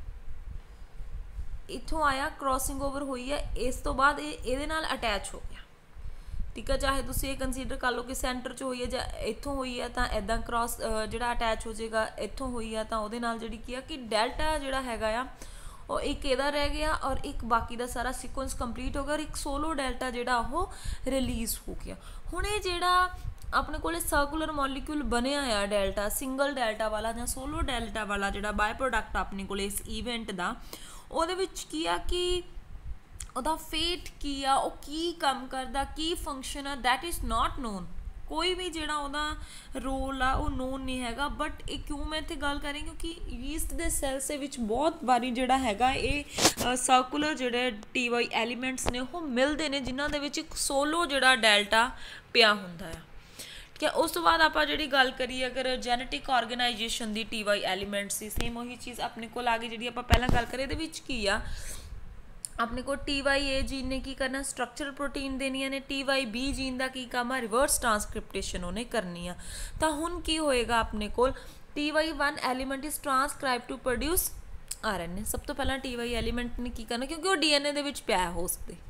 ਇੱਥੋਂ ਆਇਆ ਕ੍ਰਾਸਿੰਗ ਓਵਰ ਹੋਈ ਹੈ, ਇਸ ਤੋਂ ਬਾਅਦ ਇਹ ਇਹਦੇ ਨਾਲ ਅਟੈਚ ਹੋ ਗਿਆ। ਠੀਕ ਹੈ, ਚਾਹੇ ਤੁਸੀਂ ਇਹ ਕੰਸੀਡਰ ਕਰ ਲਓ ਕਿ ਸੈਂਟਰ 'ਚ ਹੋਈ ਹੈ ਜਾਂ ਇੱਥੋਂ ਹੋਈ ਹੈ ਤਾਂ ਇੱਦਾਂ ਕ੍ਰਾਸ ਜਿਹੜਾ ਅਟੈਚ ਹੋ ਜਾਏਗਾ। ਇੱਥੋਂ ਹੋਈ ਆ ਤਾਂ ਉਹਦੇ ਨਾਲ ਜਿਹੜੀ ਕੀ ਆ ਕਿ ਡੈਲਟਾ ਜਿਹੜਾ ਹੈਗਾ ਆ ਉਹ ਇੱਕ ਇਹਦਾ ਰਹਿ ਗਿਆ ਔਰ ਇੱਕ ਬਾਕੀ ਦਾ ਸਾਰਾ ਸੀਕੁਐਂਸ ਕੰਪਲੀਟ ਹੋ ਗਿਆ ਔਰ ਇੱਕ ਸੋਲੋ ਡੈਲਟਾ ਜਿਹੜਾ ਉਹ ਰਿਲੀਜ਼ ਹੋ ਗਿਆ। ਹੁਣ ਇਹ ਜਿਹੜਾ ਆਪਣੇ ਕੋਲ ਸਰਕੂਲਰ ਮੋਲੀਕਿਊਲ ਬਣਿਆ ਆ ਡੈਲਟਾ, ਸਿੰਗਲ ਡੈਲਟਾ ਵਾਲਾ ਜਾਂ ਸੋਲੋ ਡੈਲਟਾ ਵਾਲਾ ਜਿਹੜਾ ਬਾਈ ਪ੍ਰੋਡਕਟ ਆਪਣੇ ਕੋਲ ਇਸ ਈਵੈਂਟ ਦਾ, ਉਹਦੇ ਵਿੱਚ ਕੀ ਆ ਕਿ ਉਹਦਾ ਫੇਟ ਕੀ ਆ, ਉਹ ਕੀ ਕੰਮ ਕਰਦਾ, ਕੀ ਫੰਕਸ਼ਨ ਆ, ਦੈਟ ਇਜ਼ ਨਾਟ ਨੋਨ। ਕੋਈ ਵੀ ਜਿਹੜਾ ਉਹਦਾ ਰੋਲ ਆ ਉਹ ਨੋਨ ਨਹੀਂ ਹੈਗਾ। ਬਟ ਇਹ ਕਿਉਂ ਮੈਂ ਇੱਥੇ ਗੱਲ ਕਰ ਰਹੀ ਕਿਉਂਕਿ ਯੀਸਟ ਦੇ ਸੈਲਸ ਦੇ ਵਿੱਚ ਬਹੁਤ ਵਾਰੀ ਜਿਹੜਾ ਹੈਗਾ ਇਹ ਸਰਕੂਲਰ ਜਿਹੜੇ ਟੀ ਵਾਈ ਐਲੀਮੈਂਟਸ ਨੇ ਉਹ ਮਿਲਦੇ ਨੇ ਜਿਨ੍ਹਾਂ ਦੇ ਵਿੱਚ ਇੱਕ ਸੋਲੋ ਜਿਹੜਾ ਡੈਲਟਾ ਪਿਆ ਹੁੰਦਾ ਆ। ਠੀਕ ਹੈ, ਉਸ ਤੋਂ ਬਾਅਦ ਆਪਾਂ ਜਿਹੜੀ ਗੱਲ ਕਰੀਏ ਅਗਰ ਜੈਨੇਟਿਕ ਆਰਗੇਨਾਈਜੇਸ਼ਨ ਦੀ ਟੀ ਵਾਈ ਐਲੀਮੈਂਟਸ ਦੀ, ਸੇਮ ਉਹੀ ਚੀਜ਼ ਆਪਣੇ ਕੋਲ ਆ ਗਈ ਜਿਹੜੀ ਆਪਾਂ ਪਹਿਲਾਂ ਗੱਲ ਕਰੀ। ਇਹਦੇ ਵਿੱਚ ਕੀ ਆ अपने को टी वाई ए जीन ने की करना स्ट्रक्चरल प्रोटीन देनिया ने, टी वाई बी जीन का की काम है रिवर्स ट्रांसक्रिप्टेशन उन्हें करनी है। तो हुण की होएगा अपने को T Y one element is transcribe to produce R N A. सब तो पहला टी वाई एलीमेंट ने की करना क्योंकि वो डी एन ए दे पिया होस्ट के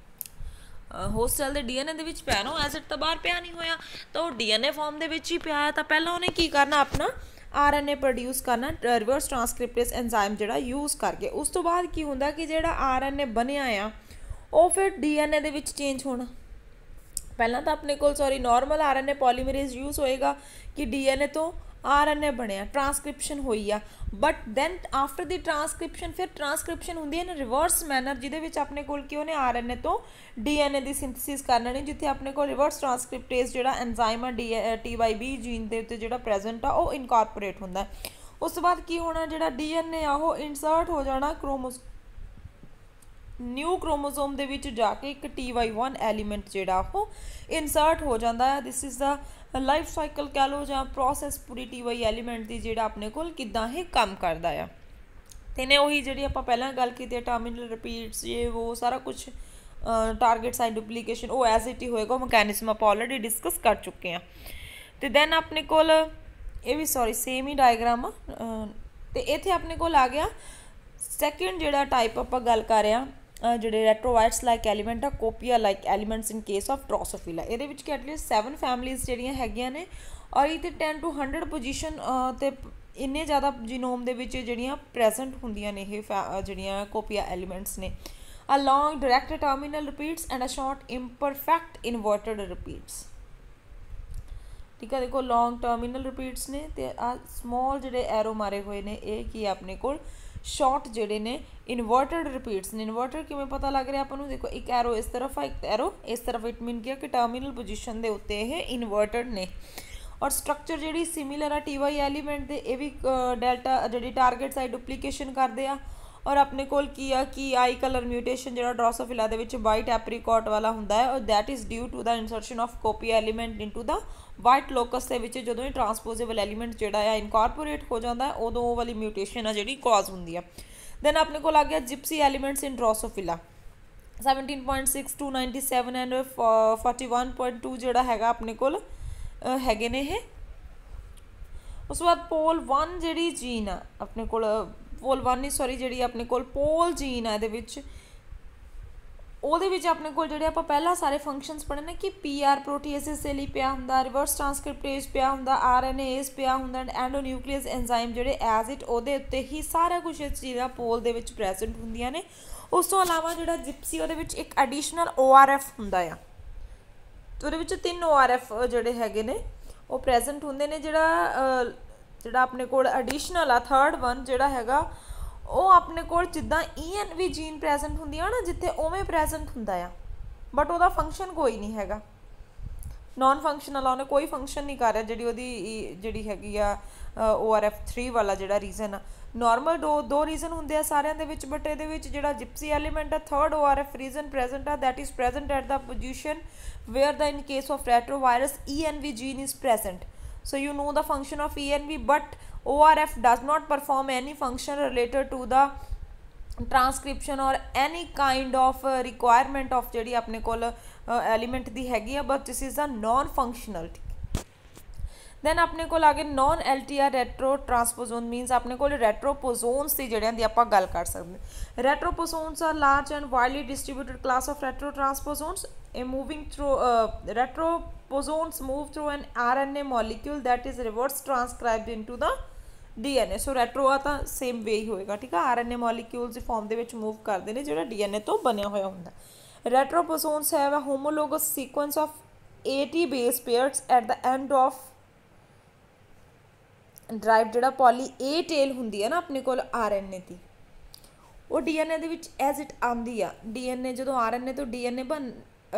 होस्ट सैल के डी एन ए पिया ना एसिड तो बाहर पिया नहीं होया, तो डी एन ए फॉर्म के ही पिया है। तो पहला उन्हें की करना अपना आर एन ए प्रोड्यूस करना रिवर्स ट्रांसक्रिप्टेस एंजाइम जो यूज़ करके। उस तो बाद की होंदा कि जो आर एन ए बनया आ वो फिर डी एन ए चेंज होना। पहला तो अपने को sorry normal R N A polymerase use होएगा कि डी एन ए तो आर एन ए बनया ट्रांसक्रिप्शन हुई आ, but then after the transcription फिर ट्रांसक्रिप्शन होंदी है ना रिवर्स मैनर जिहदे अपने कोल कि उन्हें आर एन ए तो डी एन ए की सिंथेसिस करना नहीं, जिथे अपने को रिवर्स ट्रांसक्रिप्टेज जो एंजाइम है D T Y B gene के उत्ते जो प्रेजेंट आ वो इनकॉर्पोरेट होंदा है। उस बाद की होना जो डी एन ए आ वो इंसर्ट हो जाना क्रोमोस न्यू क्रोमोसोम दे विच जाके एक टी वाई वन एलीमेंट जोड़ा वो इंसर्ट हो जाता है। This is the life cycle कह लो या प्रोसैस पूरी टी वाई एलीमेंट की जोड़ा अपने को किद्दां ये काम करता है। तो इन्हें उही जी आप पहला गल की टर्मिनल रिपीट्स ये वो सारा कुछ टारगेट साइड डुप्लीकेशन वो एज इट ही होएगा, मैकेनिज्म आप ऑलरेडी डिस्कस कर चुके हैं। तो दैन अपने को ये भी सॉरी सेम ही डायग्राम तो इत्थे अपने को आ गया सैकेंड जोड़ा टाइप आप गल कर रहे हैं जोड़े रेट्रोवाइट्स लाइक एलीमेंट आ copia like elements in case of drosophila. ये एटलीस्ट सैवन फैमिलीज जड़ियाँ हैगियां ने और ये टेन टू हंड्रड पोजीशन तो इन्ने ज़्यादा जीनोम दे विच जड़ियाँ प्रेजेंट होंदियां ने ये जड़ियाँ कोपिया एलीमेंट्स ने। A long direct terminal repeats and a short imperfect inverted repeats. ठीक है देखो लॉन्ग टर्मिनल रिपीट्स ने ते आ स्मॉल जोड़े एरो मारे हुए ने ये की अपने को शॉर्ट जोड़े ने इनवर्टेड रिपीट्स ने। इनवर्टेड किमें पता लग रहा अपन देखो एक एरो इस तरफ है एक एरो इस तरफ, इट मीन किया कि टर्मिनल पोजीशन के उत्ते ये इनवर्टेड ने। और स्ट्रक्चर जी सिमिलर आ टी वाई एलीमेंट के ये भी डेल्टा जी टारगेट साइड डुप्लीकेशन करते हैं। और अपने को की आई कलर म्यूटेशन जो ड्रोसोफिला के वाइट एप्रीकॉट वाला होंदा है और that is due to the insertion of copia element into the white locus के जो ही ट्रांसपोजेबल एलीमेंट जोड़ा इनकॉर्पोरेट हो जाता है उदों वो वाली म्यूटेशन है जी कॉज होंगी है। दैन अपने को आ गया gypsy elements in Drosophila seventeen point six two ninety seven and forty one point two जोड़ा है अपने को हैगे ने ये। उस बाद पोल वन जी जीन आ अपने को पोल वन नहीं सॉरी जी अपने को पोल जीन है वो अपने को जो आप पहला सारे फंक्शनस पढ़े ने कि पी आर प्रोटीएसिस के लिए पिया होंदा, रिवर्स ट्रांसक्रिप्टेज पिया होंदा, आर एन एस पिया होंदा, एंडोन्यूक्लियस एंजाइम जोड़े एज इट उहदे उत्ते ही सारा कुछ इस चीज़ा पोल दे विच प्रेजेंट होंदियां ने। उस तो अलावा जो जिप्सी उहदे विच एक एडिशनल ओ आर एफ होंदा आ तो उहदे विच तीन ओ आर एफ जोड़े हैगे ने वो प्रेजेंट होंदे ने। जिहड़ा जिहड़ा अपने कोल एडिशनल आ थर्ड वन जिहड़ा हैगा वो अपने को जिदा E N V gene present होंदी है ना जिथे उवें प्रेजेंट होंदा आ बट वह फंक्शन कोई नहीं हैगा, नॉन फंक्शनल उन्हें कोई फंक्शन नहीं कर रहा जी वो जी हैगी आ ओ आर एफ थ्री वाला जो रीजन आ। नॉर्मल दो दो रीजन होंगे आ सारे बट ये जो जिप्सी एलीमेंट है third O R F region present आ that is present at the position where the in case of retrovirus E N V gene is present. So you know the function of E N V but O R F does not perform any function related to the transcription or any kind of uh, requirement of जी अपने को element दी हैगी है but this is a non functional। Then अपने को आगे non L T R retrotransposon means अपने को रेट्रोपोजोन्स की जड़ियां दी आपां गल कर सकते। Retroposons are large and widely distributed class of retrotransposons a moving through retroposons move through an R N A molecule that is reverse transcribed into the D N A. So retro आ तो same way ही होएगा ठीक है, R N A molecules form के move करते हैं जो डी एन ए तो बनया हुआ होंगे। रेट्रोपोजोन्स है homologous sequence of A T base pairs at the end of drive जो पॉली ए टेल होंगी है ना अपने को आर एन ए की वो D N A as it आती आ। डी एन ए जो आर एन ए तो डी एन ए बन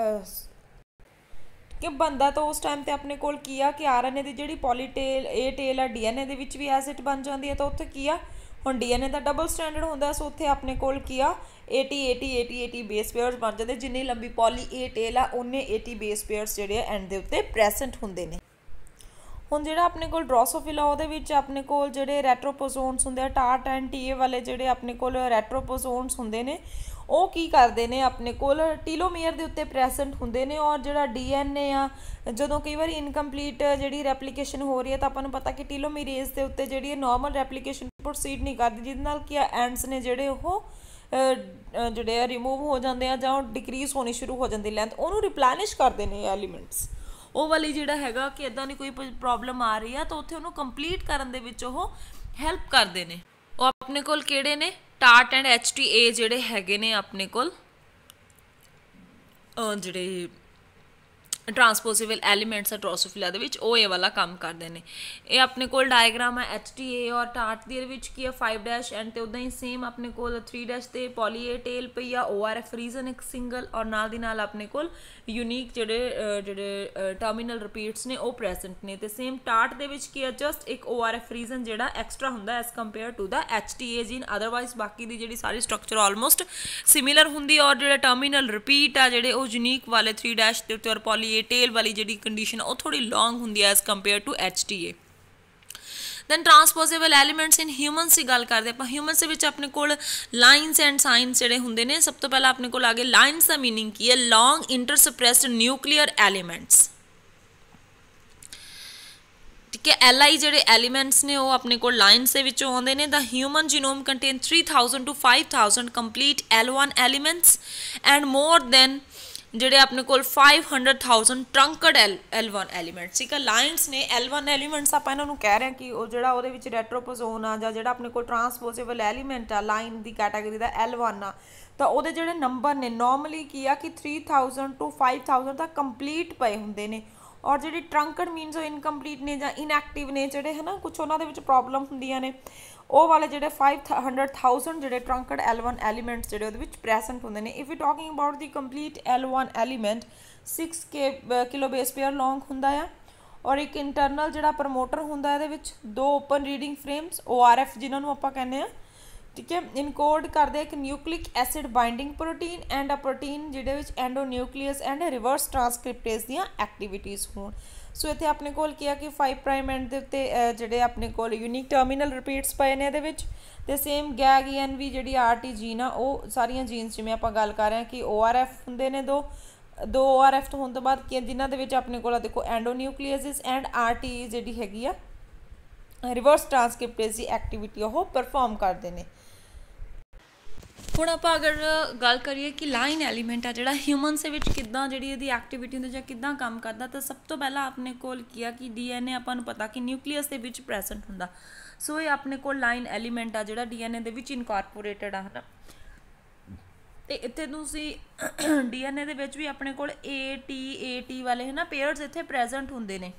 कि बनता तो उस टाइम पर अपने को कि आर एन ए की जी पॉली टेल ए टेल आ डी एन ए भी एज इट बन जाती है तो उत्थे की आ हुण डी एन ए का डबल स्टैंडर्ड होंगे सो उत्थे अपने को A T A T A T A T base pairs बन जाते जिन्नी लंबी पॉली ए टेल आ उन्ने एटी बेस पेयर्स जोड़े एंड के उत्ते प्रेजेंट होंगे ने। ਹੁਣ ਜਿਹੜਾ ਆਪਣੇ ਕੋਲ ਡਰੋਸੋਫਿਲਾ ਉਹਦੇ ਵਿੱਚ ਆਪਣੇ ਕੋਲ ਜਿਹੜੇ ਰੈਟਰੋਪੋਜ਼ੋਨਸ ਹੁੰਦੇ ਆ ਟਾਰਟ ਐਂਡ ਟੀ ਏ ਵਾਲੇ ਜਿਹੜੇ ਆਪਣੇ ਕੋਲ ਰੈਟਰੋਪੋਜ਼ੋਨਸ ਹੁੰਦੇ ਨੇ ਉਹ ਕੀ ਕਰਦੇ ਨੇ ਆਪਣੇ ਕੋਲ ਟੀਲੋਮੀਅਰ ਦੇ ਉੱਤੇ ਪ੍ਰੈਜ਼ੈਂਟ ਹੁੰਦੇ ਨੇ ਔਰ ਜਿਹੜਾ ਡੀ ਐਨ ਏ ਆ ਜਦੋਂ ਕਈ ਵਾਰੀ ਇਨਕੰਪਲੀਟ ਜਿਹੜੀ ਰੈਪਲੀਕੇਸ਼ਨ ਹੋ ਰਹੀ ਹੈ ਤਾਂ ਆਪਾਂ ਨੂੰ ਪਤਾ ਕਿ ਟੀਲੋਮੀਰੇਜ਼ ਦੇ ਉੱਤੇ ਜਿਹੜੀ ਨਾਰਮਲ ਰੈਪਲੀਕੇਸ਼ਨ ਪ੍ਰੋਸੀਡ ਨਹੀਂ ਕਰਦੀ ਜਿਹਦੇ ਨਾਲ ਕੀ ਆ ਐਂਡਸ ਨੇ ਜਿਹੜੇ ਉਹ ਜਿਹੜੇ ਆ ਰਿਮੂਵ ਹੋ ਜਾਂਦੇ ਆ ਜਾਂ ਡਿਕਰੀਜ਼ ਹੋਣੀ ਸ਼ੁਰੂ ਹੋ ਜਾਂਦੀ ਲੈਂਥ ਉਹਨੂੰ ਰਿਪਲੈਨਿਸ਼ ਕਰਦੇ ਨੇ ਐਲੀਮੈਂਟਸ ਉਹ ਵਾਲੀ ਜਿਹੜਾ ਹੈਗਾ ਕਿ ਇੱਦਾਂ ਦੀ ਕੋਈ ਪ੍ਰੋਬਲਮ ਆ ਰਹੀ ਆ ਤਾਂ ਉੱਥੇ ਉਹਨੂੰ ਕੰਪਲੀਟ ਕਰਨ ਦੇ ਵਿੱਚ ਉਹ ਹੈਲਪ ਕਰਦੇ ਨੇ ਉਹ ਆਪਣੇ ਕੋਲ ਕਿਹੜੇ ਨੇ ਟਾਰਟ ਐਂਡ ਐਚ ਟੀ ਏ ਜਿਹੜੇ ਹੈਗੇ ਨੇ ਆਪਣੇ ਕੋਲ ਜਿਹੜੇ ट्रांसपोसिबल एलीमेंट्स है ड्रोसोफिला दे विच ਉਹ ਇਹ ਵਾਲਾ ਕੰਮ ਕਰਦੇ ਨੇ ਇਹ ਆਪਣੇ ਕੋਲ ਡਾਇਗਰਾਮ ਹੈ ਐਚ ਟੀ ਏ ਔਰ ਟਾਰਟ ਦੇ ਵਿੱਚ ਕੀ ਹੈ फाइव ਡੈਸ਼ ਐਂਡ ਤੇ ਉਦਾਂ ਹੀ ਸੇਮ ਆਪਣੇ ਕੋਲ थ्री ਡੈਸ਼ ਤੇ ਪੋਲੀ ਏ ਟੇਲ ਪਈ ਆ ਓ ਆਰ ਐਫ ਰੀਜ਼ਨ ਇੱਕ ਸਿੰਗਲ ਔਰ ਨਾਲ ਦੀ ਨਾਲ ਆਪਣੇ ਕੋਲ ਯੂਨੀਕ ਜਿਹੜੇ ਜਿਹੜੇ ਟਰਮੀਨਲ ਰਿਪੀਟਸ ਨੇ ਉਹ ਪ੍ਰੈਜ਼ੈਂਟ ਨੇ ਤੇ ਸੇਮ ਟਾਰਟ ਦੇ ਵਿੱਚ ਕੀ ਹੈ ਜਸਟ ਇੱਕ ਓ ਆਰ ਐਫ ਰੀਜ਼ਨ ਜਿਹੜਾ ਐਕਸਟਰਾ ਹੁੰਦਾ as compare to the H T A gene otherwise ਬਾਕੀ ਦੀ ਜਿਹੜੀ ਸਾਰੀ ਸਟਰਕਚਰ ਆਲਮੋਸਟ ਸਿਮਿਲਰ ਹੁੰਦੀ ਔਰ ਜਿਹੜਾ ਟਰਮੀਨਲ ਰਿਪੀਟ ਆ ਜਿਹੜੇ ਉਹ ਯੂਨੀਕ ਵਾਲੇ थ्री ਡੈਸ਼ ਦੇ ਉੱਤੇ ਔਰ ਪੋਲੀ ਏ ਟੇਲ वाली जी कंडीशन वो थोड़ी लॉन्ग होंगी as compare to H T A then transposable elements in humans की गल करते हैं ह्यूमनस के अपने को लाइनस एंड साइनस जोड़े होंगे ने सब तो पहला अपने को आगे लाइनस का मीनिंग की है लॉन्ग इंटरसप्रैस्ड न्यूक्लीयर एलीमेंट्स ठीक है एल आई जोड़े एलीमेंट्स ने वो अपने को लाइनस के आते हैं the human genome contain three thousand to five thousand complete L one elements and more than ਜਿਹੜੇ ਆਪਣੇ ਕੋਲ five hundred thousand truncated L L one elements ठीक है लाइनस ने एल वन एलीमेंट्स ਆਪਾਂ ਇਹਨਾਂ ਨੂੰ ਕਹਿ ਰਹੇ ਹਾਂ ਕਿ ਉਹ ਜਿਹੜਾ ਉਹਦੇ ਵਿੱਚ ਰੈਟਰੋਪੋਜ਼ੋਨ ਆ ਜਾਂ ਜਿਹੜਾ ਆਪਣੇ ਕੋਲ ਟਰਾਂਸਪੋਜ਼ੇਬਲ ਐਲੀਮੈਂਟ ਆ ਲਾਈਨ ਦੀ ਕੈਟਾਗਰੀ ਦਾ एल वन ਆ ਤਾਂ ਉਹਦੇ ਜਿਹੜੇ ਨੰਬਰ ਨੇ ਨਾਰਮਲੀ ਕੀ ਆ ਕਿ three thousand to five thousand ਤੱਕ ਕੰਪਲੀਟ ਪਏ ਹੁੰਦੇ ਨੇ ਔਰ ਜਿਹੜੀ ਟਰੰਕਡ ਮੀਨਸ ਉਹ ਇਨਕੰਪਲੀਟ ਨੇ ਜਾਂ ਇਨਐਕਟਿਵ ਨੇ ਜਿਹੜੇ ਹੈ ਨਾ ਕੁਛ ਉਹਨਾਂ ਦੇ ਵਿੱਚ ਪ੍ਰੋਬਲਮ ਹੁੰਦੀਆਂ ਨੇ ਉਹ ਵਾਲੇ ਜਿਹੜੇ फाइव हंड्रेड थाउजेंड ਜਿਹੜੇ ਟਰੰਕਡ एल वन ਐਲੀਮੈਂਟਸ ਜਿਹੜੇ ਉਹਦੇ ਵਿੱਚ ਪ੍ਰੈਜ਼ੈਂਟ ਹੁੰਦੇ ਨੇ if you talking about the complete L one element six के किलो बेस पेयर लॉन्ग ਹੁੰਦਾ ਆ ਔਰ ਇੱਕ ਇੰਟਰਨਲ ਜਿਹੜਾ ਪ੍ਰਮੋਟਰ ਹੁੰਦਾ ਇਹਦੇ ਵਿੱਚ ਦੋ open reading frames O R F ਜਿਨ੍ਹਾਂ ਨੂੰ ਆਪਾਂ ਕਹਿੰਦੇ ਆ ਠੀਕ ਹੈ ਇਨਕੋਡ ਕਰਦੇ ਇੱਕ nucleic acid binding protein and a protein ਜਿਹਦੇ ਵਿੱਚ ਐਂਡੋਨਿਊਕਲੀਅਸ ਐਂਡ ਰਿਵਰਸ ਟ੍ਰਾਂਸਕ੍ਰਿਪਟੇਜ਼ ਦੀਆਂ ਐਕਟੀਵਿਟੀਜ਼ ਹੋਣ ਸੋ ਇੱਥੇ ਆਪਣੇ ਕੋਲ ਕੀ ਆ ਕਿ फाइव ਪ੍ਰਾਈਮ ਐਂਡ ਦੇ ਉੱਤੇ ਜਿਹੜੇ ਆਪਣੇ ਕੋਲ ਯੂਨੀਕ ਟਰਮੀਨਲ ਰਿਪੀਟਸ ਪਏ ਨੇ ਇਹਦੇ ਵਿੱਚ ਤੇ ਸੇਮ ਗੈਗ ਈ ਐਨ ਵੀ ਜਿਹੜੀ ਆਰ ਟੀ ਜੀਨ ਆ ਉਹ ਸਾਰੀਆਂ ਜੀਨਸ ਜਿਵੇਂ ਆਪਾਂ ਗੱਲ ਕਰ ਰਹੇ ਹਾਂ ਕਿ ਓ ਆਰ ਐਫ ਹੁੰਦੇ ਨੇ ਦੋ ਦੋ ਓ ਆਰ ਐਫ ਹੋਣ ਤੋਂ ਬਾਅਦ ਕੀ ਜਿਨ੍ਹਾਂ ਦੇ ਵਿੱਚ ਆਪਣੇ ਕੋਲ ਦੇਖੋ ਐਂਡੋਨਿਊਕਲੀਅਸਿਸ ਐਂਡ ਆਰ ਟੀ ਜਿਹੜੀ ਹੈਗੀ ਆ ਰਿਵਰਸ ਟ੍ਰਾਂਸਕ੍ਰਿਪਟੇਜ਼ ਦੀ ਐਕਟੀਵਿਟੀ ਉਹ ਪਰਫਾਰਮ ਕਰਦੇ ਨੇ ਹੁਣ ਆਪਾਂ ਅਗਰ ਗੱਲ ਕਰੀਏ ਕਿ ਲਾਈਨ ਐਲੀਮੈਂਟ ਆ ਜਿਹੜਾ ਹਿਊਮਨਸ ਦੇ ਵਿੱਚ ਕਿੱਦਾਂ ਜਿਹੜੀ ਇਹਦੀ ਐਕਟੀਵਿਟੀ ਹੁੰਦੀ ਜਾਂ ਕਿੱਦਾਂ ਕੰਮ ਕਰਦਾ ਤਾਂ ਸਭ ਤੋਂ ਪਹਿਲਾਂ ਆਪਣੇ ਕੋਲ ਕੀ ਆ ਕਿ ਡੀ ਐਨ ਏ ਆਪਾਂ ਨੂੰ ਪਤਾ ਕਿ ਨਿਊਕਲੀਅਸ ਦੇ ਵਿੱਚ ਪ੍ਰੈਜ਼ੈਂਟ ਹੁੰਦਾ ਸੋ ਇਹ ਆਪਣੇ ਕੋਲ ਲਾਈਨ ਐਲੀਮੈਂਟ ਆ ਜਿਹੜਾ ਡੀ ਐਨ ਏ ਦੇ ਵਿੱਚ ਇਨਕਾਰਪੋਰੇਟਡ ਆ ਹੈ ਨਾ ਤੇ ਇੱਥੇ ਤੁਸੀਂ ਡੀ ਐਨ ਏ ਦੇ ਵਿੱਚ ਵੀ ਆਪਣੇ ਕੋਲ ਏ ਟੀ ਏ ਟੀ ਵਾਲੇ ਹੈ ਨਾ ਪੇਅਰਸ ਇੱਥੇ ਪ੍ਰੈਜ਼ੈਂਟ ਹੁੰਦੇ ਨੇ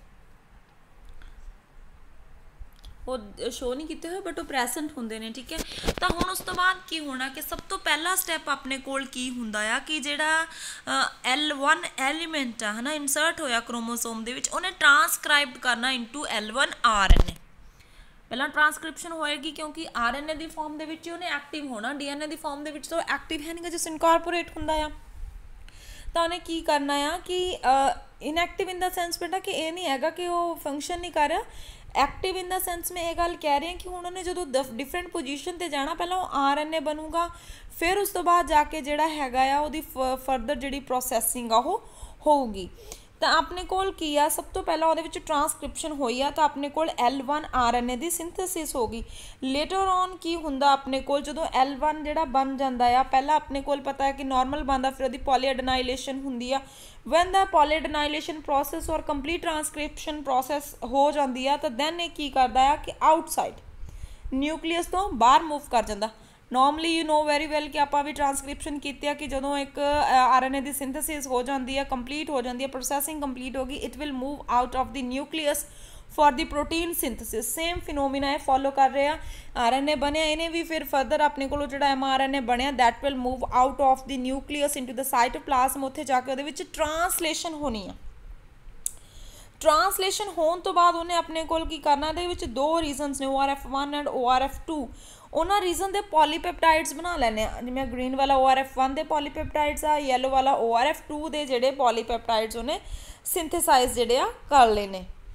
ਉਹ ਸ਼ੋ ਨਹੀਂ ਕੀਤੇ ਹੋਏ ਬਟ ਉਹ ਪ੍ਰੈਜ਼ੈਂਟ ਹੁੰਦੇ ਨੇ ਠੀਕ ਹੈ ਤਾਂ ਹੁਣ ਉਸ ਤੋਂ ਬਾਅਦ ਕੀ ਹੋਣਾ ਕਿ ਸਭ ਤੋਂ ਪਹਿਲਾ ਸਟੈਪ ਆਪਣੇ ਕੋਲ ਕੀ ਹੁੰਦਾ ਆ ਕਿ ਜਿਹੜਾ एल वन ਐਲੀਮੈਂਟ ਆ ਹੈ ਨਾ ਇਨਸਰਟ ਹੋਇਆ ਕ੍ਰੋਮੋਸੋਮ ਦੇ ਵਿੱਚ ਉਹਨੇ ਟ੍ਰਾਂਸਕ੍ਰਾਈਬਡ ਕਰਨਾ into L one R N A ਪਹਿਲਾਂ ਟ੍ਰਾਂਸਕ੍ਰਿਪਸ਼ਨ ਹੋਏਗੀ ਕਿਉਂਕਿ R N A the farm ਦੇ ਵਿੱਚ ਉਹਨੇ ਐਕਟਿਵ ਹੋਣਾ D N A the farm ਦੇ ਵਿੱਚ ਤਾਂ ਐਕਟਿਵ ਹੈ ਨਹੀਂ ਜਸ ਇਨਕਾਰਪੋਰੇਟ ਹੁੰਦਾ ਆ ਤਾਂ ਉਹਨੇ ਕੀ ਕਰਨਾ ਆ ਕਿ ਇਨਐਕਟਿਵ ਇਨ ਦਾ ਸੈਂਸ ਬੇਟਾ ਕਿ ਇਹ ਨਹੀਂ ਹੈਗਾ ਕਿ ਉਹ ਫੰਕਸ਼ਨ ਨਹੀਂ ਕਰ ਰਿਹਾ एक्टिव इन द सेंस में ये गल कह रहे हैं कि उन्होंने जो डिफरेंट पोजीशन ते जाना पहला आर एन ए बनूगा फिर उस तो बाद जाके जिहड़ा हैगा आ उहदी फर्दर जिहड़ी प्रोसैसिंग आ ओह होगी तो अपने कोल की आ सब तो पहला उहदे विच ट्रांसक्रिप्शन होई आ तो अपने कोल L one R N A दी सिंथेसिस होगी लेटर ऑन की हुंदा अपने कोल जदों एल वन जिहड़ा बन जांदा आ पहला अपने कोल पता है कि नॉर्मल बनदा फिर उहदी पॉलीएडेनाइलेशन हुंदी आ when the polydenylation process और complete transcription process हो जाती है तो then ये की करता है कि outside nucleus तो बाहर move कर जाता normally you know very well कि आप भी transcription कीते कि जो एक आर एन ए की synthesis हो जाती है complete हो जाती है processing complete होगी it will move out of the nucleus for the protein synthesis same phenomena है follow कर रहे हैं आर एन ए बनया इन्हें भी फिर फर्दर अपने को जो एम आर एन ए बनया that will move out of the nucleus into the cytoplasm उत्थे जाके उहदे विच ट्रांसलेशन होनी है ट्रांसलेशन होने तो बाद उन्हें अपने कोल की करना दे विच दो रीजनस ने O R F one and O R F two उन्होंने रीजन के पॉलीपेप्टाइड्स बना लैने जिवें ग्रीन वाला ओ आर एफ वन के पॉलीपेप्टाइड्स आ येलो वाला ओ आर एफ टू के जोड़े पॉलीपेप्टाइड्स उन्हें सिंथेसाइज जोड़े आ कर लेने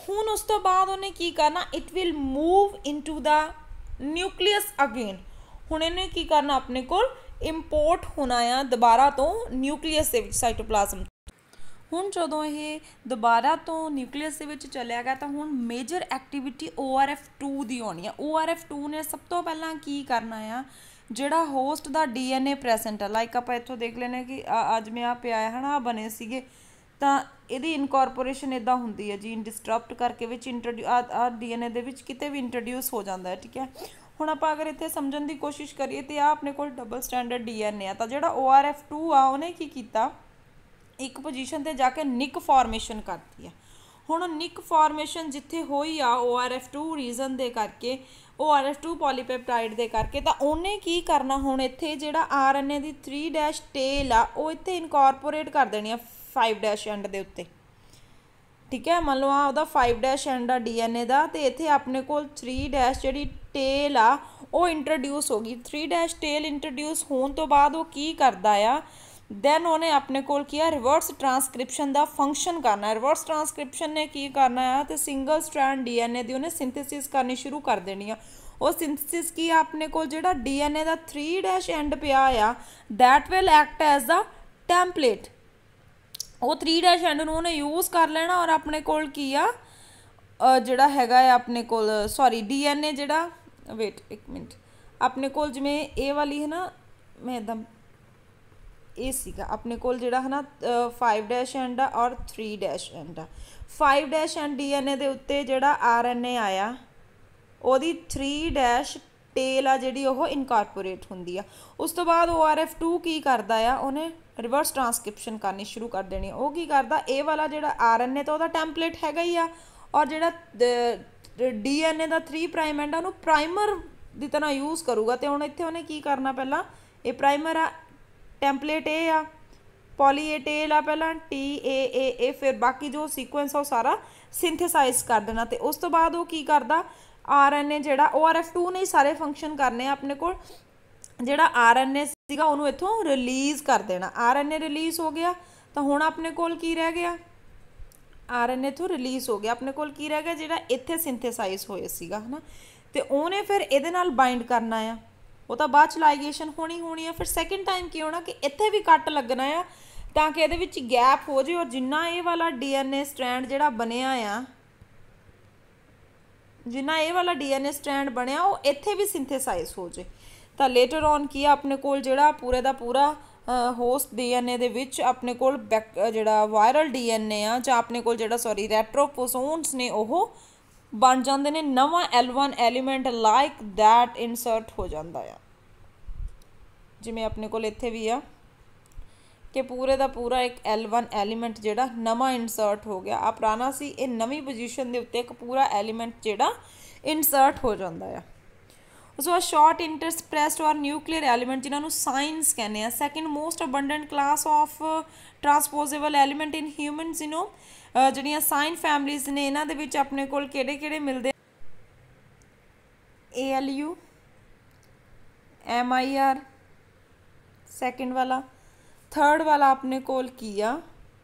ਹੁਣ ਉਸ ਤੋਂ ਬਾਅਦ ਉਹਨੇ ਕੀ ਕਰਨਾ, it will move into the nucleus again. ਹੁਣ ਇਹਨੇ ਕੀ ਕਰਨਾ, ਆਪਣੇ ਕੋਲ ਇੰਪੋਰਟ ਹੋਣਾ ਆ ਦੁਬਾਰਾ ਤੋਂ ਨਿਊਕਲੀਅਸ ਦੇ ਵਿੱਚ ਸਾਈਟੋਪਲਾਜ਼ਮ। ਹੁਣ ਜਦੋਂ ਇਹ ਦੁਬਾਰਾ ਤੋਂ ਨਿਊਕਲੀਅਸ ਦੇ ਵਿੱਚ ਚਲਿਆ ਗਿਆ ਤਾਂ ਹੁਣ major activity O R F two ਦੀ ਆਉਣੀ ਆ। ਓ ਆਰ ਐਫ ਟੂ ਨੇ ਸਭ ਤੋਂ ਪਹਿਲਾਂ ਕੀ ਕਰਨਾ ਆ, ਜਿਹੜਾ ਹੋਸਟ ਦਾ ਡੀ ਐਨ ਏ ਪ੍ਰੈਜੈਂਟ ਆ, ਲਾਈਕ ਆਪਾਂ ਇੱਥੋਂ ਦੇਖ ਲੈਂਦੇ ਕਿ ਅੱਜ ਮੈਂ ਆ ਪਿਆ ਹੈ ਨਾ, ਬਣੇ ਸੀਗੇ ਤਾਂ ਇਹਦੀ ਇਨਕੋਰਪੋਰੇਸ਼ਨ ਇੱਦਾਂ ਹੁੰਦੀ ਹੈ, ਜੀਨ ਡਿਸਟਰਪਟ ਕਰਕੇ ਵਿੱਚ ਇੰਟਰੋਡਿਊ ਆ ਡੀ ਐਨ ਏ ਦੇ ਵਿੱਚ ਕਿਤੇ ਵੀ ਇੰਟਰੋਡਿਊਸ ਹੋ ਜਾਂਦਾ ਹੈ, ਠੀਕ ਹੈ। ਹੁਣ ਆਪਾਂ ਅਗਰ ਇੱਥੇ ਸਮਝਣ ਦੀ ਕੋਸ਼ਿਸ਼ ਕਰੀਏ ਤਾਂ ਆ ਆਪਣੇ ਕੋਲ double standard D N A ਆ, ਤਾਂ ਜਿਹੜਾ ਓ ਆਰ ਐਫ ਟੂ ਆ ਉਹਨੇ ਕੀ ਕੀਤਾ, ਇੱਕ ਪੋਜੀਸ਼ਨ 'ਤੇ ਜਾ ਕੇ ਨਿਕ ਫਾਰਮੇਸ਼ਨ ਕਰਤੀ ਆ। ਹੁਣ ਨਿਕ ਫਾਰਮੇਸ਼ਨ ਜਿੱਥੇ ਹੋਈ ਆ O R F two region ਦੇ ਕਰਕੇ, O R F two polypeptide ਦੇ ਕਰਕੇ, ਤਾਂ ਉਹਨੇ ਕੀ ਕਰਨਾ, ਹੁਣ ਇੱਥੇ ਜਿਹੜਾ ਆਰ ਐਨ ਏ ਦੀ ਥ੍ਰੀ ਡੈਸ਼ ਟੇਲ ਆ ਉਹ ਇੱਥੇ ਇਨਕੋਰਪੋਰੇਟ ਕਰ ਦੇਣੀ ਆ ਫਾਈਵ ਡੈਸ਼ ਐਂਡ ਦੇ ਉੱਤੇ, ਠੀਕ ਹੈ। ਮੰਨ ਲਓ ਆ ਉਹਦਾ ਫਾਈਵ ਡੈਸ਼ ਐਂਡ ਆ ਡੀ ਐਨ ਏ ਦਾ, ਅਤੇ ਇੱਥੇ ਆਪਣੇ ਕੋਲ ਥ੍ਰੀ ਡੈਸ਼ ਜਿਹੜੀ ਟੇਲ ਆ ਉਹ ਇੰਟਰੋਡਿਊਸ ਹੋ ਗਈ। ਥ੍ਰੀ ਡੈਸ਼ ਟੇਲ ਇੰਟਰੋਡਿਊਸ ਹੋਣ ਤੋਂ ਬਾਅਦ ਉਹ ਕੀ ਕਰਦਾ ਆ, ਦੈਨ ਉਹਨੇ ਆਪਣੇ ਕੋਲ ਕੀ ਆ, ਰਿਵਰਸ ਟਰਾਂਸਕ੍ਰਿਪਸ਼ਨ ਦਾ ਫੰਕਸ਼ਨ ਕਰਨਾ। ਰਿਵਰਸ ਟਰਾਂਸਕ੍ਰਿਪਸ਼ਨ ਨੇ ਕੀ ਕਰਨਾ ਆ, ਤੇ single strand D N A ਦੀ ਉਹਨੇ ਸਿੰਥੇਸਿਸ ਕਰਨੀ ਸ਼ੁਰੂ ਕਰ ਦੇਣੀ ਆ। ਉਹ ਸਿੰਥੇਸਿਸ ਕੀ ਆ, ਆਪਣੇ ਕੋਲ ਜਿਹੜਾ ਡੀ ਐਨ ਏ ਦਾ ਥ੍ਰੀ ਡੈਸ਼ ਐਂਡ ਪਿਆ ਆ, that will act as the template. ਉਹ ਥ੍ਰੀ ਡੈਸ਼ ਐਂਡ ਨੂੰ ਉਹਨੇ ਯੂਜ਼ ਕਰ ਲੈਣਾ, ਔਰ ਆਪਣੇ ਕੋਲ ਕੀ ਆ, ਜਿਹੜਾ ਹੈਗਾ ਆ ਆਪਣੇ ਕੋਲ ਸੌਰੀ ਡੀ ਐਨ ਏ ਜਿਹੜਾ, ਵੇਟ ਇੱਕ ਮਿੰਟ, ਆਪਣੇ ਕੋਲ ਜਿਵੇਂ ਇਹ ਵਾਲੀ ਹੈ ਨਾ, ਮੈਂ ਇੱਦਾਂ ਇਹ ਸੀਗਾ ਆਪਣੇ ਕੋਲ ਜਿਹੜਾ ਹੈ ਨਾ ਫਾਈਵ ਡੈਸ਼ ਐਂਡ ਆ ਔਰ ਥ੍ਰੀ ਡੈਸ਼ ਐਂਡ ਆ। Five dash end D N A ਦੇ ਉੱਤੇ ਜਿਹੜਾ ਆਰ ਐਨ ਏ ਆਇਆ, ਉਹਦੀ ਥ੍ਰੀ ਡੈਸ਼ ਟੇਲ ਆ ਜਿਹੜੀ ਉਹ ਇਨਕਾਰਪੋਰੇਟ ਹੁੰਦੀ ਆ। ਉਸ ਤੋਂ ਬਾਅਦ ਓ ਆਰ ਐਫ ਟੂ ਕੀ ਕਰਦਾ ਆ, ਉਹਨੇ ਰਿਵਰਸ ਟਰਾਂਸਕ੍ਰਿਪਸ਼ਨ ਕਰਨੀ ਸ਼ੁਰੂ ਕਰ ਦੇਣੀ। ਉਹ ਕੀ ਕਰਦਾ, ਇਹ ਵਾਲਾ ਜਿਹੜਾ ਆਰ ਐਨ ਏ ਤਾਂ ਉਹਦਾ ਟੈਂਪਲੇਟ ਹੈਗਾ ਹੀ ਆ, ਔਰ ਜਿਹੜਾ ਡੀ ਐਨ ਏ ਦਾ ਥ੍ਰੀ ਪ੍ਰਾਈਮ ਐਂਡ ਆ ਉਹਨੂੰ ਪ੍ਰਾਈਮਰ ਦੀ ਤਰ੍ਹਾਂ ਯੂਜ਼ ਕਰੂਗਾ। ਅਤੇ ਹੁਣ ਇੱਥੇ ਉਹਨੇ ਕੀ ਕਰਨਾ, ਪਹਿਲਾਂ ਇਹ ਪ੍ਰਾਈਮਰ ਆ, ਟੈਂਪਲੇਟ ਇਹ ਆ, ਪੋਲੀ ਏ ਟੇਲ ਆ ਪਹਿਲਾਂ, ਟੀ ਏ ਏ ਏ, ਫਿਰ ਬਾਕੀ ਜੋ ਸੀਕੁਐਂਸ ਆ ਉਹ ਸਾਰਾ ਸਿੰਥੇਸਾਈਜ਼ ਕਰ ਦੇਣਾ। ਅਤੇ ਉਸ ਤੋਂ ਬਾਅਦ ਉਹ ਕੀ ਕਰਦਾ, ਆਰ ਐਨ ਏ ਜਿਹੜਾ ਓ ਆਰ ਐਫ ਟੂ ਨੇ ਸਾਰੇ ਫੰਕਸ਼ਨ ਕਰਨੇ ਆ ਆਪਣੇ ਕੋਲ, ਜਿਹੜਾ ਆਰ ਐਨ ਏ ਸੀਗਾ ਉਹਨੂੰ ਇੱਥੋਂ ਰਿਲੀਜ਼ ਕਰ ਦੇਣਾ। ਆਰ ਐਨ ਏ ਰਿਲੀਜ਼ ਹੋ ਗਿਆ ਤਾਂ ਹੁਣ ਆਪਣੇ ਕੋਲ ਕੀ ਰਹਿ ਗਿਆ, ਆਰ ਐਨ ਏ ਇੱਥੋਂ ਰਿਲੀਜ਼ ਹੋ ਗਿਆ, ਆਪਣੇ ਕੋਲ ਕੀ ਰਹਿ ਗਿਆ, ਜਿਹੜਾ ਇੱਥੇ ਸਿੰਥੇਸਾਈਜ਼ ਹੋਏ ਸੀਗਾ ਹੈ ਨਾ, ਅਤੇ ਉਹਨੇ ਫਿਰ ਇਹਦੇ ਨਾਲ ਬਾਈਂਡ ਕਰਨਾ ਆ। ਉਹ ਤਾਂ ਬਾਅਦ 'ਚ ਲਾਈਗੇਸ਼ਨ ਹੋਣੀ ਹੋਣੀ ਆ। ਫਿਰ ਸੈਕਿੰਡ ਟਾਈਮ ਕੀ ਹੋਣਾ ਕਿ ਇੱਥੇ ਵੀ ਕੱਟ ਲੱਗਣਾ ਆ, ਤਾਂ ਕਿ ਇਹਦੇ ਵਿੱਚ ਗੈਪ ਹੋ ਜਾਏ, ਔਰ ਜਿੰਨਾ ਇਹ ਵਾਲਾ ਡੀ ਐਨ ਏ ਸਟ੍ਰੈਂਡ ਜਿਹੜਾ ਬਣਿਆ ਆ, ਜਿੰਨਾ ਇਹ ਵਾਲਾ ਡੀ ਐਨ ਏ ਸਟ੍ਰੈਂਡ ਬਣਿਆ ਉਹ ਇੱਥੇ ਵੀ ਸਿੰਥੇਸਾਈਜ਼ ਹੋ ਜਾਏ। ਤਾਂ ਲੇਟਰ ਔਨ ਕੀ ਆ, ਆਪਣੇ ਕੋਲ ਜਿਹੜਾ ਪੂਰੇ ਦਾ ਪੂਰਾ ਹੋਸਟ ਡੀ ਐਨ ਏ ਦੇ ਵਿੱਚ ਆਪਣੇ ਕੋਲ ਬੈਕ ਜਿਹੜਾ ਵਾਇਰਲ ਡੀ ਐਨ ਏ ਆ, ਜਾਂ ਆਪਣੇ ਕੋਲ ਜਿਹੜਾ ਸੌਰੀ ਰੈਟਰੋਪੋਸੋਮਸ ਨੇ, ਉਹ ਬਣ ਜਾਂਦੇ ਨੇ। ਨਵਾਂ L one element like that insert ਹੋ ਜਾਂਦਾ ਆ, ਜਿਵੇਂ ਆਪਣੇ ਕੋਲ ਇੱਥੇ ਵੀ ਆ ਕਿ ਪੂਰੇ ਦਾ ਪੂਰਾ ਇੱਕ ਐਲ ਵਨ ਐਲੀਮੈਂਟ ਜਿਹੜਾ ਨਵਾਂ ਇਨਸਰਟ ਹੋ ਗਿਆ। ਆ ਪੁਰਾਣਾ ਸੀ, ਇਹ ਨਵੀਂ ਪੋਜੀਸ਼ਨ ਦੇ ਉੱਤੇ ਇੱਕ ਪੂਰਾ ਐਲੀਮੈਂਟ ਜਿਹੜਾ ਇਨਸਰਟ ਹੋ ਜਾਂਦਾ ਆ। ਉਸ ਵਾਰ ਸ਼ਾਰਟ ਇੰਟਰਸਪ੍ਰੈਸਡ ਔਰ ਨਿਊਕਲੀਅਰ ਐਲੀਮੈਂਟ ਜਿਨ੍ਹਾਂ ਨੂੰ ਸਾਇੰਸ ਕਹਿੰਦੇ ਆ। Second most abundant class of transposable element in humans, you know ਜਿਹੜੀਆਂ ਸਾਈਨ ਫੈਮਲੀਜ਼ ਨੇ, ਇਹਨਾਂ ਦੇ ਵਿੱਚ ਆਪਣੇ ਕੋਲ ਕਿਹੜੇ ਕਿਹੜੇ ਮਿਲਦੇ, A L U, M I R second ਵਾਲਾ, ਥਰਡ ਵਾਲਾ ਆਪਣੇ ਕੋਲ ਕੀ ਆ,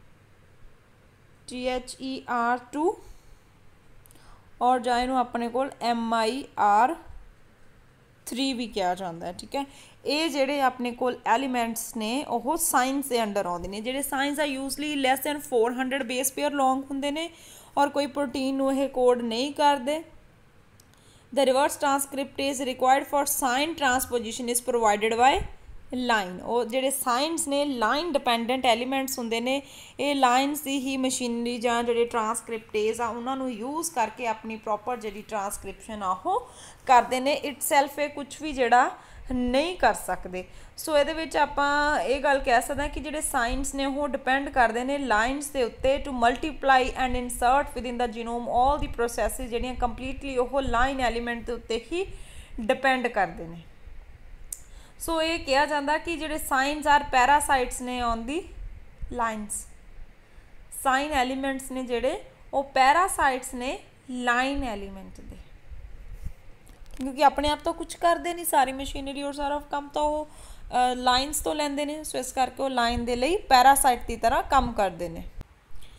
T H E R two, ਔਰ ਜਾਂ ਇਹਨੂੰ ਆਪਣੇ ਕੋਲ ਐਮ ਆਈ ਆਰ ਥ੍ਰੀ ਵੀ ਕਿਹਾ ਜਾਂਦਾ ਹੈ, ਠੀਕ ਹੈ। ਇਹ ਜਿਹੜੇ ਆਪਣੇ ਕੋਲ ਐਲੀਮੈਂਟਸ ਨੇ ਉਹ ਸਾਇੰਸ ਦੇ ਅੰਡਰ ਆਉਂਦੇ ਨੇ। ਜਿਹੜੇ ਸਾਇੰਸ ਆ usually less than four hundred base pair long ਹੁੰਦੇ ਨੇ, ਔਰ ਕੋਈ ਪ੍ਰੋਟੀਨ ਨੂੰ ਇਹ ਕੋਡ ਨਹੀਂ ਕਰਦੇ। The reverse transcriptase required for SINE transposition is provided by LINE. ਉਹ ਜਿਹੜੇ ਸਾਇੰਸ ਨੇ ਲਾਈਨ ਡਿਪੈਂਡੈਂਟ ਐਲੀਮੈਂਟਸ ਹੁੰਦੇ ਨੇ, ਇਹ ਲਾਈਨਸ ਦੀ ਹੀ ਮਸ਼ੀਨਰੀ ਜਾਂ ਜਿਹੜੇ ਟਰਾਂਸਕ੍ਰਿਪਟੇਜ਼ ਆ ਉਹਨਾਂ ਨੂੰ ਯੂਜ਼ ਕਰਕੇ ਆਪਣੀ ਪ੍ਰੋਪਰ ਜਿਹੜੀ ਟਰਾਂਸਕ੍ਰਿਪਸ਼ਨ ਆ ਉਹ ਕਰਦੇ ਨੇ। ਇਟ ਸੈਲਫ ਇਹ ਕੁਛ ਵੀ ਜਿਹੜਾ ਨਹੀਂ ਕਰ ਸਕਦੇ। ਸੋ ਇਹਦੇ ਵਿੱਚ ਆਪਾਂ ਇਹ ਗੱਲ ਕਹਿ ਸਕਦੇ ਹਾਂ ਕਿ ਜਿਹੜੇ ਸਾਇੰਸ ਨੇ ਉਹ ਡਿਪੈਂਡ ਕਰਦੇ ਨੇ ਲਾਈਨਸ ਦੇ ਉੱਤੇ to multiply and insert with in the genome all the processes ਜਿਹੜੀਆਂ ਕੰਪਲੀਟਲੀ ਉਹ ਲਾਈਨ ਐਲੀਮੈਂਟ ਦੇ ਉੱਤੇ ਹੀ ਡਿਪੈਂਡ ਕਰਦੇ ਨੇ। ਸੋ ਇਹ ਕਿਹਾ ਜਾਂਦਾ ਕਿ ਜਿਹੜੇ ਸਾਈਨਸ ਆਰ ਪੈਰਾਸਾਈਟਸ ਨੇ on the LINEs, SINE elements ਨੇ ਜਿਹੜੇ ਉਹ ਪੈਰਾਸਾਈਟਸ ਨੇ ਲਾਈਨ ਐਲੀਮੈਂਟ ਦੇ, ਕਿਉਂਕਿ ਆਪਣੇ ਆਪ ਤਾਂ ਕੁਝ ਕਰਦੇ ਨਹੀਂ, ਸਾਰੀ ਮਸ਼ੀਨਰੀ ਔਰ ਸਾਰਾ ਕੰਮ ਤਾਂ ਉਹ ਲਾਈਨਸ ਤੋਂ ਲੈਂਦੇ ਨੇ। ਸੋ ਇਸ ਕਰਕੇ ਉਹ ਲਾਈਨ ਦੇ ਲਈ ਪੈਰਾਸਾਈਟ ਦੀ ਤਰ੍ਹਾਂ ਕੰਮ ਕਰਦੇ ਨੇ।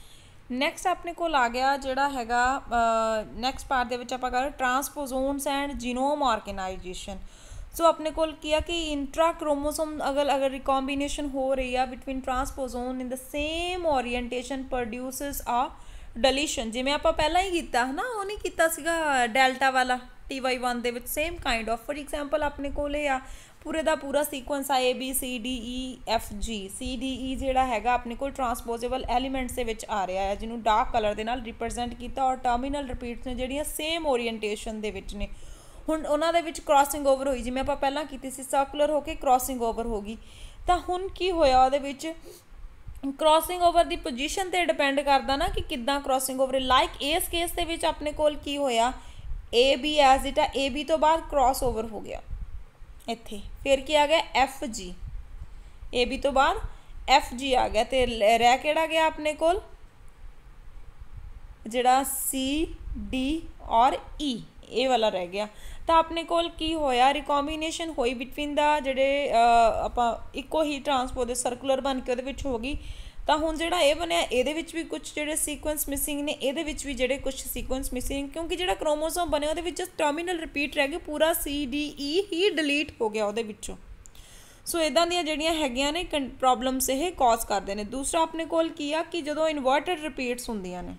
ਨੈਕਸਟ ਆਪਣੇ ਕੋਲ ਆ ਗਿਆ ਜਿਹੜਾ ਹੈਗਾ ਨੈਕਸਟ ਪਾਰਟ ਦੇ ਵਿੱਚ ਆਪਾਂ ਕਰ transposons and genome organization. So ਆਪਣੇ ਕੋਲ ਕੀ ਆ ਕਿ ਇੰਟਰਾ ਕ੍ਰੋਮੋਸੋਮ ਅਗਰ ਅਗਰ ਰਿਕੋmbination ਹੋ ਰਹੀ ਆ between transposon in the same orientation produces a deletion, ਜਿਵੇਂ ਆਪਾਂ ਪਹਿਲਾਂ ਹੀ ਕੀਤਾ ਹੈ ਨਾ, ਉਹ ਨਹੀਂ ਕੀਤਾ ਸੀਗਾ ਡੈਲਟਾ ਵਾਲਾ ਟੀ ਵਾਈ ਵਨ ਦੇ ਵਿੱਚ same kind of. For example ਆਪਣੇ ਕੋਲ ਇਹ ਆ ਪੂਰੇ ਦਾ ਪੂਰਾ ਸੀਕੁਐਂਸ ਆ A B C D E F G. C D ਈ ਜਿਹੜਾ ਹੈਗਾ ਆਪਣੇ ਕੋਲ ਟਰਾਂਸਪੋਜ਼ੇਬਲ ਐਲੀਮੈਂਟਸ ਦੇ ਵਿੱਚ ਆ ਰਿਹਾ ਹੈ, ਜਿਹਨੂੰ ਡਾਰਕ ਕਲਰ ਦੇ ਨਾਲ ਰਿਪਰੈਜ਼ੈਂਟ ਕੀਤਾ, ਔਰ ਟਰਮੀਨਲ ਰਿਪੀਟਸ ਨੇ ਜਿਹੜੀਆਂ ਸੇਮ ਓਰੀਐਂਟੇਸ਼ਨ ਦੇ ਵਿੱਚ ਨੇ। ਹੁਣ ਉਹਨਾਂ ਦੇ ਵਿੱਚ ਕ੍ਰਾਸਿੰਗ ਓਵਰ ਹੋਈ, ਜਿਵੇਂ ਆਪਾਂ ਪਹਿਲਾਂ ਕੀਤੀ ਸੀ ਸਰਕੂਲਰ ਹੋ ਕੇ ਕ੍ਰਾਸਿੰਗ ਓਵਰ ਹੋ ਗਈ। ਤਾਂ ਹੁਣ ਕੀ ਹੋਇਆ ਉਹਦੇ ਵਿੱਚ ਕ੍ਰਾਸਿੰਗ ਓਵਰ ਦੀ ਪੋਜੀਸ਼ਨ 'ਤੇ ਡਿਪੈਂਡ ਕਰਦਾ ਨਾ ਕਿ ਕਿੱਦਾਂ ਕ੍ਰਾਸਿੰਗ ਓਵਰ। ਲਾਈਕ ਇਸ ਕੇਸ ਦੇ ਵਿੱਚ ਆਪਣੇ ਕੋਲ ਕੀ ਹੋਇਆ ਏ ਬੀ ਐਜ਼ ਇਟ ਆ, ਏ ਬੀ ਤੋਂ ਬਾਅਦ ਕ੍ਰਾਸ ਓਵਰ ਹੋ ਗਿਆ ਇੱਥੇ, ਫਿਰ ਕੀ ਆ ਗਿਆ ਐਫ ਜੀ, ਏ ਬੀ ਤੋਂ ਬਾਅਦ ਐਫ ਜੀ ਆ ਗਿਆ, ਅਤੇ ਰਹਿ ਕਿਹੜਾ ਗਿਆ ਆਪਣੇ ਕੋਲ ਜਿਹੜਾ ਸੀ ਡੀ ਔਰ ਈ, ਇਹ ਵਾਲਾ ਰਹਿ ਗਿਆ। ਤਾਂ ਆਪਣੇ ਕੋਲ ਕੀ ਹੋਇਆ ਰਿਕੋmbination ਹੋਈ ਬਿਟਵੀਨ ਦਾ ਜਿਹੜੇ ਆਪਾਂ ਇੱਕੋ ਹੀ ਟਰਾਂਸਪੋਜ਼ ਸਰਕੂਲਰ ਬਣ ਕੇ ਉਹਦੇ ਵਿੱਚ ਹੋ ਗਈ। ਤਾਂ ਹੁਣ ਜਿਹੜਾ ਇਹ ਬਣਿਆ ਇਹਦੇ ਵਿੱਚ ਵੀ ਕੁਛ ਜਿਹੜੇ ਸੀਕੁਐਂਸ ਮਿਸਿੰਗ ਨੇ, ਇਹਦੇ ਵਿੱਚ ਵੀ ਜਿਹੜੇ ਕੁਛ ਸੀਕੁਐਂਸ ਮਿਸਿੰਗ, ਕਿਉਂਕਿ ਜਿਹੜਾ ਕ੍ਰੋਮੋਸੋਮ ਬਣਿਆ ਉਹਦੇ ਵਿੱਚ ਟਰਮੀਨਲ ਰਿਪੀਟ ਰਹਿ ਗਏ, ਪੂਰਾ ਸੀ ਡੀ ਈ ਹੀ ਡਿਲੀਟ ਹੋ ਗਿਆ ਉਹਦੇ ਵਿੱਚੋਂ। ਸੋ ਇੱਦਾਂ ਦੀਆਂ ਜਿਹੜੀਆਂ ਹੈਗੀਆਂ ਨੇ ਪ੍ਰੋਬਲਮਸ ਇਹ ਕੌਜ਼ ਕਰਦੇ ਨੇ। ਦੂਸਰਾ ਆਪਣੇ ਕੋਲ ਕੀ ਆ ਕਿ ਜਦੋਂ ਇਨਵਰਟਡ ਰਿਪੀਟਸ ਹੁੰਦੀਆਂ ਨੇ,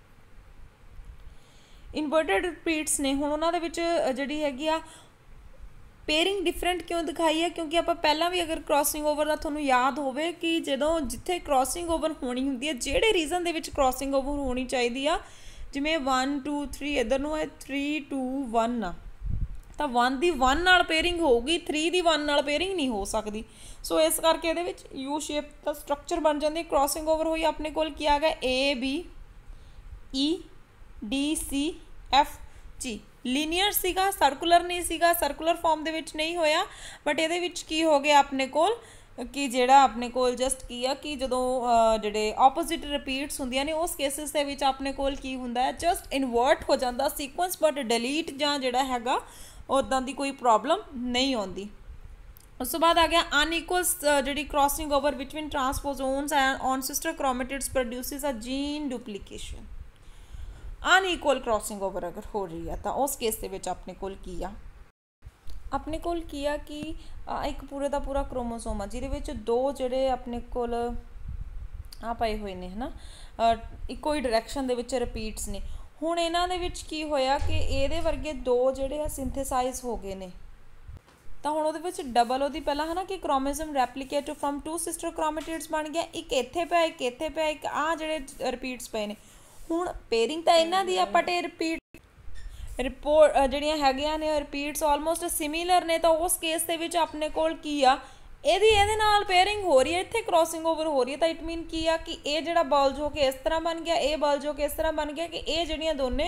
ਇਨਵਰਟਡ ਰਿਪੀਟਸ ਨੇ, ਹੁਣ ਉਹਨਾਂ ਦੇ ਵਿੱਚ ਜਿਹੜੀ ਹੈਗੀ ਆ ਪੇਅਰਿੰਗ ਡਿਫਰੈਂਟ ਕਿਉਂ ਦਿਖਾਈ ਹੈ, ਕਿਉਂਕਿ ਆਪਾਂ ਪਹਿਲਾਂ ਵੀ ਅਗਰ ਕ੍ਰਾਸਿੰਗ ਓਵਰ ਦਾ ਤੁਹਾਨੂੰ ਯਾਦ ਹੋਵੇ ਕਿ ਜਦੋਂ ਜਿੱਥੇ ਕ੍ਰਾਸਿੰਗ ਓਵਰ ਹੋਣੀ ਹੁੰਦੀ ਹੈ, ਜਿਹੜੇ ਰੀਜ਼ਨ ਦੇ ਵਿੱਚ ਕ੍ਰਾਸਿੰਗ ਓਵਰ ਹੋਣੀ ਚਾਹੀਦੀ ਆ, ਜਿਵੇਂ ਵਨ ਟੂ ਥ੍ਰੀ ਇੱਧਰ ਨੂੰ ਹੈ ਥ੍ਰੀ ਟੂ ਵਨ ਆ, ਤਾਂ ਵਨ ਦੀ ਵਨ ਨਾਲ ਪੇਅਰਿੰਗ ਹੋਊਗੀ, ਥ੍ਰੀ ਦੀ ਵਨ ਨਾਲ ਪੇਅਰਿੰਗ ਨਹੀਂ ਹੋ ਸਕਦੀ। ਸੋ ਇਸ ਕਰਕੇ ਇਹਦੇ ਵਿੱਚ ਯੂ ਸ਼ੇਪ ਦਾ ਸਟਰਕਚਰ ਬਣ ਜਾਂਦੀ। ਕ੍ਰਾਸਿੰਗ ਓਵਰ ਹੋਈ ਆਪਣੇ ਕੋਲ ਕੀ ਆ ਗਿਆ A B E D C F G. Linear ਸੀਗਾ, ਸਰਕੂਲਰ ਨਹੀਂ ਸੀਗਾ, ਸਰਕੂਲਰ ਫਾਰਮ ਦੇ ਵਿੱਚ ਨਹੀਂ ਹੋਇਆ, ਬਟ ਇਹਦੇ ਵਿੱਚ ਕੀ ਹੋ ਗਿਆ ਆਪਣੇ ਕੋਲ ਕਿ ਜਿਹੜਾ ਆਪਣੇ ਕੋਲ ਜਸਟ ਕੀ ਆ ਕਿ ਜਦੋਂ ਜਿਹੜੇ ਆਪੋਜ਼ਿਟ ਰਿਪੀਟਸ ਹੁੰਦੀਆਂ ਨੇ ਉਸ ਕੇਸਿਸ ਦੇ ਵਿੱਚ ਆਪਣੇ ਕੋਲ ਕੀ ਹੁੰਦਾ ਹੈ ਜਸਟ ਇਨਵਰਟ ਹੋ ਜਾਂਦਾ ਸੀਕੁਐਂਸ, ਬਟ ਡਿਲੀਟ ਜਾਂ ਜਿਹੜਾ ਹੈਗਾ ਉੱਦਾਂ ਦੀ ਕੋਈ ਪ੍ਰੋਬਲਮ ਨਹੀਂ ਆਉਂਦੀ। ਉਸ ਤੋਂ ਬਾਅਦ ਆ ਗਿਆ ਅਨਈਕੁਅਲ ਜਿਹੜੀ crossing over between transposons and on sister chromatids produces a gene duplication. Unequal crossing over ਅਗਰ ਹੋ ਰਹੀ ਆ ਤਾਂ ਉਸ ਕੇਸ ਦੇ ਵਿੱਚ ਆਪਣੇ ਕੋਲ ਕੀ ਆ ਆਪਣੇ ਕੋਲ ਕੀ ਆ ਕਿ ਇੱਕ ਪੂਰੇ ਦਾ ਪੂਰਾ ਕ੍ਰੋਮੋਸੋਮ ਆ ਜਿਹਦੇ ਵਿੱਚ ਦੋ ਜਿਹੜੇ ਆਪਣੇ ਕੋਲ ਆ ਪਏ ਹੋਏ ਨੇ ਹੈ ਨਾ, ਇੱਕੋ ਹੀ ਡਾਇਰੈਕਸ਼ਨ ਦੇ ਵਿੱਚ ਰਿਪੀਟਸ ਨੇ। ਹੁਣ ਇਹਨਾਂ ਦੇ ਵਿੱਚ ਕੀ ਹੋਇਆ ਕਿ ਇਹਦੇ ਵਰਗੇ ਦੋ ਜਿਹੜੇ ਆ ਸਿੰਥੇਸਾਈਜ਼ ਹੋ ਗਏ ਨੇ, ਤਾਂ ਹੁਣ ਉਹਦੇ ਵਿੱਚ ਡਬਲ ਉਹਦੀ ਪਹਿਲਾਂ ਹੈ ਨਾ ਕਿ chromosome replicate form two sister chromatids ਬਣ ਗਿਆ, ਇੱਕ ਇੱਥੇ ਪਿਆ ਇੱਕ ਇੱਥੇ ਪਿਆ, ਇੱਕ ਆਹ ਜਿਹੜੇ ਰਿਪੀਟਸ ਪਏ ਨੇ। ਹੁਣ ਪੇਅਰਿੰਗ ਤਾਂ ਇਹਨਾਂ ਦੀ ਆ, ਬਟ ਇਹ ਰਿਪੀਟ ਰਿਪੋਰਟ ਜਿਹੜੀਆਂ ਹੈਗੀਆਂ ਨੇ ਰਿਪੀਟਸ ਆਲਮੋਸਟ ਸਿਮੀਲਰ ਨੇ, ਤਾਂ ਉਸ ਕੇਸ ਦੇ ਵਿੱਚ ਆਪਣੇ ਕੋਲ ਕੀ ਆ ਇਹਦੀ ਇਹਦੇ ਨਾਲ ਪੇਅਰਿੰਗ ਹੋ ਰਹੀ ਹੈ, ਇੱਥੇ ਕ੍ਰਾਸਿੰਗ ਓਵਰ ਹੋ ਰਹੀ ਹੈ। ਤਾਂ ਇਟ ਮੀਨ ਕੀ ਆ ਕਿ ਇਹ ਜਿਹੜਾ ਬਲਜ ਹੋ ਕੇ ਇਸ ਤਰ੍ਹਾਂ ਬਣ ਗਿਆ, ਇਹ ਬਲਜ ਹੋ ਕੇ ਇਸ ਤਰ੍ਹਾਂ ਬਣ ਗਿਆ ਕਿ ਇਹ ਜਿਹੜੀਆਂ ਦੋਨੇ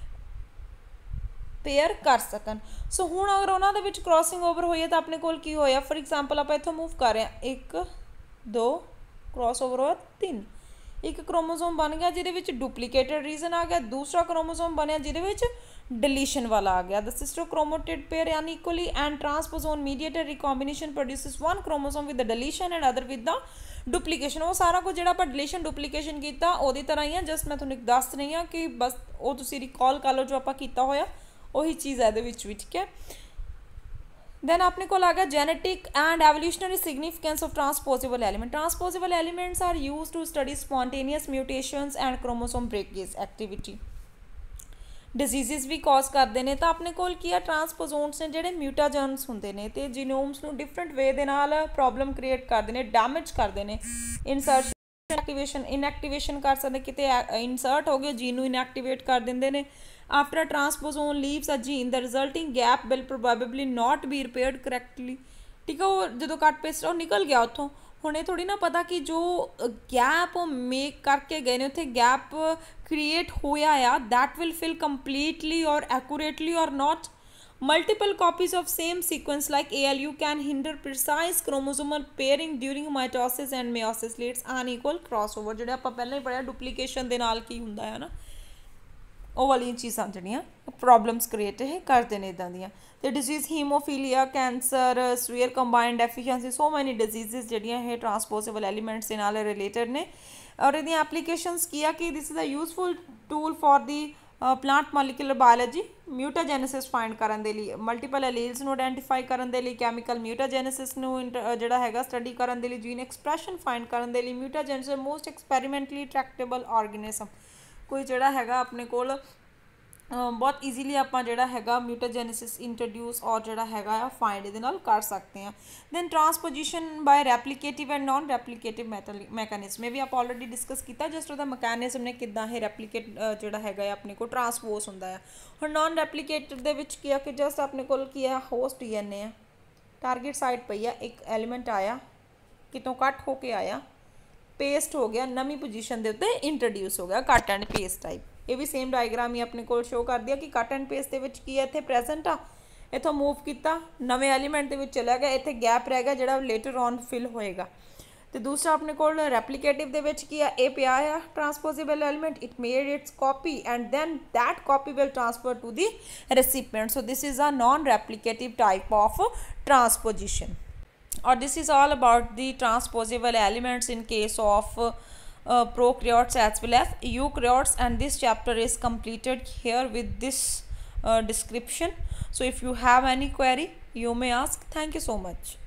ਪੇਅਰ ਕਰ ਸਕਣ। ਸੋ ਹੁਣ ਅਗਰ ਉਹਨਾਂ ਦੇ ਵਿੱਚ ਕ੍ਰਾਸਿੰਗ ਓਵਰ ਹੋਈ ਹੈ ਤਾਂ ਆਪਣੇ ਕੋਲ ਕੀ ਹੋਇਆ, ਫॉर एग्जांपल ਆਪਾਂ ਇੱਥੋਂ ਮੂਵ ਕਰ ਰਹੇ ਹਾਂ, ਇੱਕ ਦੋ ਕ੍ਰਾਸ ਓਵਰ ਹੋਇਆ ਤਿੰਨ, ਇੱਕ ਕ੍ਰੋਮੋਸੋਮ ਬਣ ਗਿਆ ਜਿਹਦੇ ਵਿੱਚ ਡੁਪਲੀਕੇਟਡ ਰੀਜ਼ਨ ਆ ਗਿਆ, ਦੂਸਰਾ ਕ੍ਰੋਮੋਸੋਮ ਬਣਿਆ ਜਿਹਦੇ ਵਿੱਚ ਡਿਲੀਸ਼ਨ ਵਾਲਾ ਆ ਗਿਆ। The sister chromatid pair unequally and transposon mediated recombination produces one chromosome with the deletion and other with the duplication. ਉਹ ਸਾਰਾ ਕੁਝ ਜਿਹੜਾ ਆਪਾਂ ਡਿਲੀਸ਼ਨ ਡੁਪਲੀਕੇਸ਼ਨ ਕੀਤਾ ਉਹਦੀ ਤਰ੍ਹਾਂ ਹੀ ਆ, ਜਸਟ ਮੈਂ ਤੁਹਾਨੂੰ ਇੱਕ ਦੱਸ ਰਹੀ ਹਾਂ ਕਿ ਬਸ ਉਹ ਤੁਸੀਂ ਰਿਕਾਲ ਕਰ ਲਓ ਜੋ ਆਪਾਂ ਕੀਤਾ ਹੋਇਆ ਉਹੀ ਚੀਜ਼ ਹੈ ਇਹਦੇ ਵਿੱਚ ਵੀ, ਠੀਕ ਹੈ। then ਆਪਣੇ ਕੋਲ ਆ ਗਿਆ genetic and evolutionary significance of transposable element. Transposable elements are used to study spontaneous mutations and chromosome breakage activity. Diseases ਵੀ ਕੌਜ਼ ਕਰਦੇ ਨੇ। ਤਾਂ ਆਪਣੇ ਕੋਲ ਕੀ ਆ ਟਰਾਂਸਪੋਜ਼ੋਨਸ ਨੇ ਜਿਹੜੇ ਮਿਊਟਾਜਨਸ ਹੁੰਦੇ ਨੇ ਅਤੇ ਜੀਨੋਮਸ ਨੂੰ ਡਿਫਰੈਂਟ ਵੇ ਦੇ ਨਾਲ ਪ੍ਰੋਬਲਮ ਕ੍ਰੀਏਟ ਕਰਦੇ ਨੇ, ਡੈਮੇਜ ਕਰਦੇ ਨੇ। ਇਨਸਰਸ਼ਨ ਐਕਟੀਵੇਸ਼ਨ ਇਨਐਕਟੀਵੇਸ਼ਨ ਕਰ ਸਕਦੇ, ਕਿਤੇ ਇਨਸਰਟ ਹੋ ਗਏ ਜੀਨ ਨੂੰ ਇਨਐਕਟੀਵੇਟ ਕਰ ਦਿੰਦੇ ਨੇ। After a transposon leaves a gene, the resulting gap will probably not be repaired correctly. ठीक है, वो जो कट पेस्ट ਉਹ ਨਿਕਲ ਗਿਆ ਉੱਥੋਂ। ਹੁਣ ਇਹ ਥੋੜੀ ਨਾ ਪਤਾ ਕਿ ਜੋ ਗੈਪ ਉਹ ਮੇਕ ਕਰਕੇ ਗਏ ਨੇ ਉੱਥੇ ਗੈਪ ਕ੍ਰੀਏਟ ਹੋਇਆ ਆ that will fill completely or accurately or not. Multiple copies of same sequence like A L U can hinder precise chromosomal pairing during mitosis and meiosis, leads unequal crossover। ਜਿਹੜੇ ਆਪਾਂ ਪਹਿਲਾਂ ਹੀ ਪੜ੍ਹਿਆ duplication ਦੇ ਨਾਲ ਕੀ ਹੁੰਦਾ ਹੈ ਨਾ, ਉਹ ਵਾਲੀਆਂ ਚੀਜ਼ਾਂ ਜਿਹੜੀਆਂ ਪ੍ਰੋਬਲਮਸ ਕ੍ਰੀਏਟ ਇਹ ਕਰਦੇ ਨੇ ਇੱਦਾਂ ਦੀਆਂ। ਅਤੇ disease haemophilia, cancer, severe combined deficiency, so many diseases ਜਿਹੜੀਆਂ ਇਹ ਟਰਾਂਸਪੋਜ਼ੇਬਲ ਐਲੀਮੈਂਟਸ ਦੇ ਨਾਲ ਰਿਲੇਟਡ ਨੇ। और ਇਹਦੀਆਂ ਐਪਲੀਕੇਸ਼ਨਸ ਕੀ ਆ ਕਿ this is a useful tool for the plant molecular biology mutagenesis find ਕਰਨ ਦੇ ਲਈ ਮਲਟੀਪਲ ਐਲੀਲਸ ਨੂੰ ਆਇਡੈਂਟੀਫਾਈ ਕਰਨ ਦੇ ਲਈ ਕੈਮੀਕਲ ਮਿਊਟਾਜੈਨੇਸਿਸ ਨੂੰ ਜਿਹੜਾ ਹੈਗਾ ਸਟੱਡੀ ਕਰਨ ਦੇ ਲਈ ਜੀਨ ਐਕਸਪ੍ਰੈਸ਼ਨ ਫਾਈਂਡ ਕਰਨ ਦੇ ਲਈ ਮਿਊਟਾਜੈਨੇਸਿਸ ਮੋਸਟ ਐਕਸਪੈਰੀਮੈਂਟਲੀ ਟਰੈਕਟੇਬਲ ਆਰਗੇਨਿਜ਼ਮ ਕੋਈ ਜਿਹੜਾ ਹੈਗਾ ਆਪਣੇ ਕੋਲ ਬਹੁਤ ਈਜ਼ੀਲੀ ਆਪਾਂ ਜਿਹੜਾ ਹੈਗਾ ਮਿਊਟਾਜੈਨੇਸਿਸ ਇੰਟਰੋਡਿਊਸ ਔਰ ਜਿਹੜਾ ਹੈਗਾ ਆ ਫਾਈਂਡ ਇਹਦੇ ਨਾਲ ਕਰ ਸਕਦੇ ਹਾਂ then transposition by replicative and non replicative mechanism ਇਹ ਵੀ ਆਪਾਂ ਆਲਰੇਡੀ ਡਿਸਕਸ ਕੀਤਾ ਜਸਟ ਉਹਦਾ ਮੈਕੈਨਿਜ਼ਮ ਨੇ ਕਿੱਦਾਂ ਇਹ ਰੈਪਲੀਕੇਟ ਜਿਹੜਾ ਹੈਗਾ ਆ ਆਪਣੇ ਕੋਲ ਟਰਾਂਸਪੋਜ਼ ਹੁੰਦਾ ਆ ਹੁਣ ਨਾਨ ਰੈਪਲੀਕੇਟਿਵ ਦੇ ਵਿੱਚ ਕੀ ਆ ਕਿ ਜਸਟ ਆਪਣੇ ਕੋਲ ਕੀ ਆ ਹੋਸਟ ਡੀ ਐਨ ਏ ਆ ਟਾਰਗੇਟ ਸਾਈਟ ਪਈ ਆ ਇੱਕ ਐਲੀਮੈਂਟ ਆਇਆ ਕਿਤੋਂ ਕੱਟ ਹੋ ਕੇ ਆਇਆ पेस्ट हो गया नवी पोजीशन के उत्ते इंट्रोड्यूस हो गया कट एंड पेस्ट टाइप ये भी सेम डायग्राम ही अपने को शो कर दिया कि कट एंड पेस्ट के की है इतने प्रेजेंट आ इतों मूव किया नवे एलीमेंट के चला गया इतने गैप रह गया जो लेटर ऑन फिल होएगा तो दूसरा अपने को रैप्लीकेटिव के की है ये पिया है transposable element it made its copy and then that copy will transfer to the recipient so this is a non replicative type of transposition or this is all about the transposable elements in case of uh, uh, prokaryotes as well as eukaryotes and this chapter is completed here with this uh, description so if you have any query you may ask thank you so much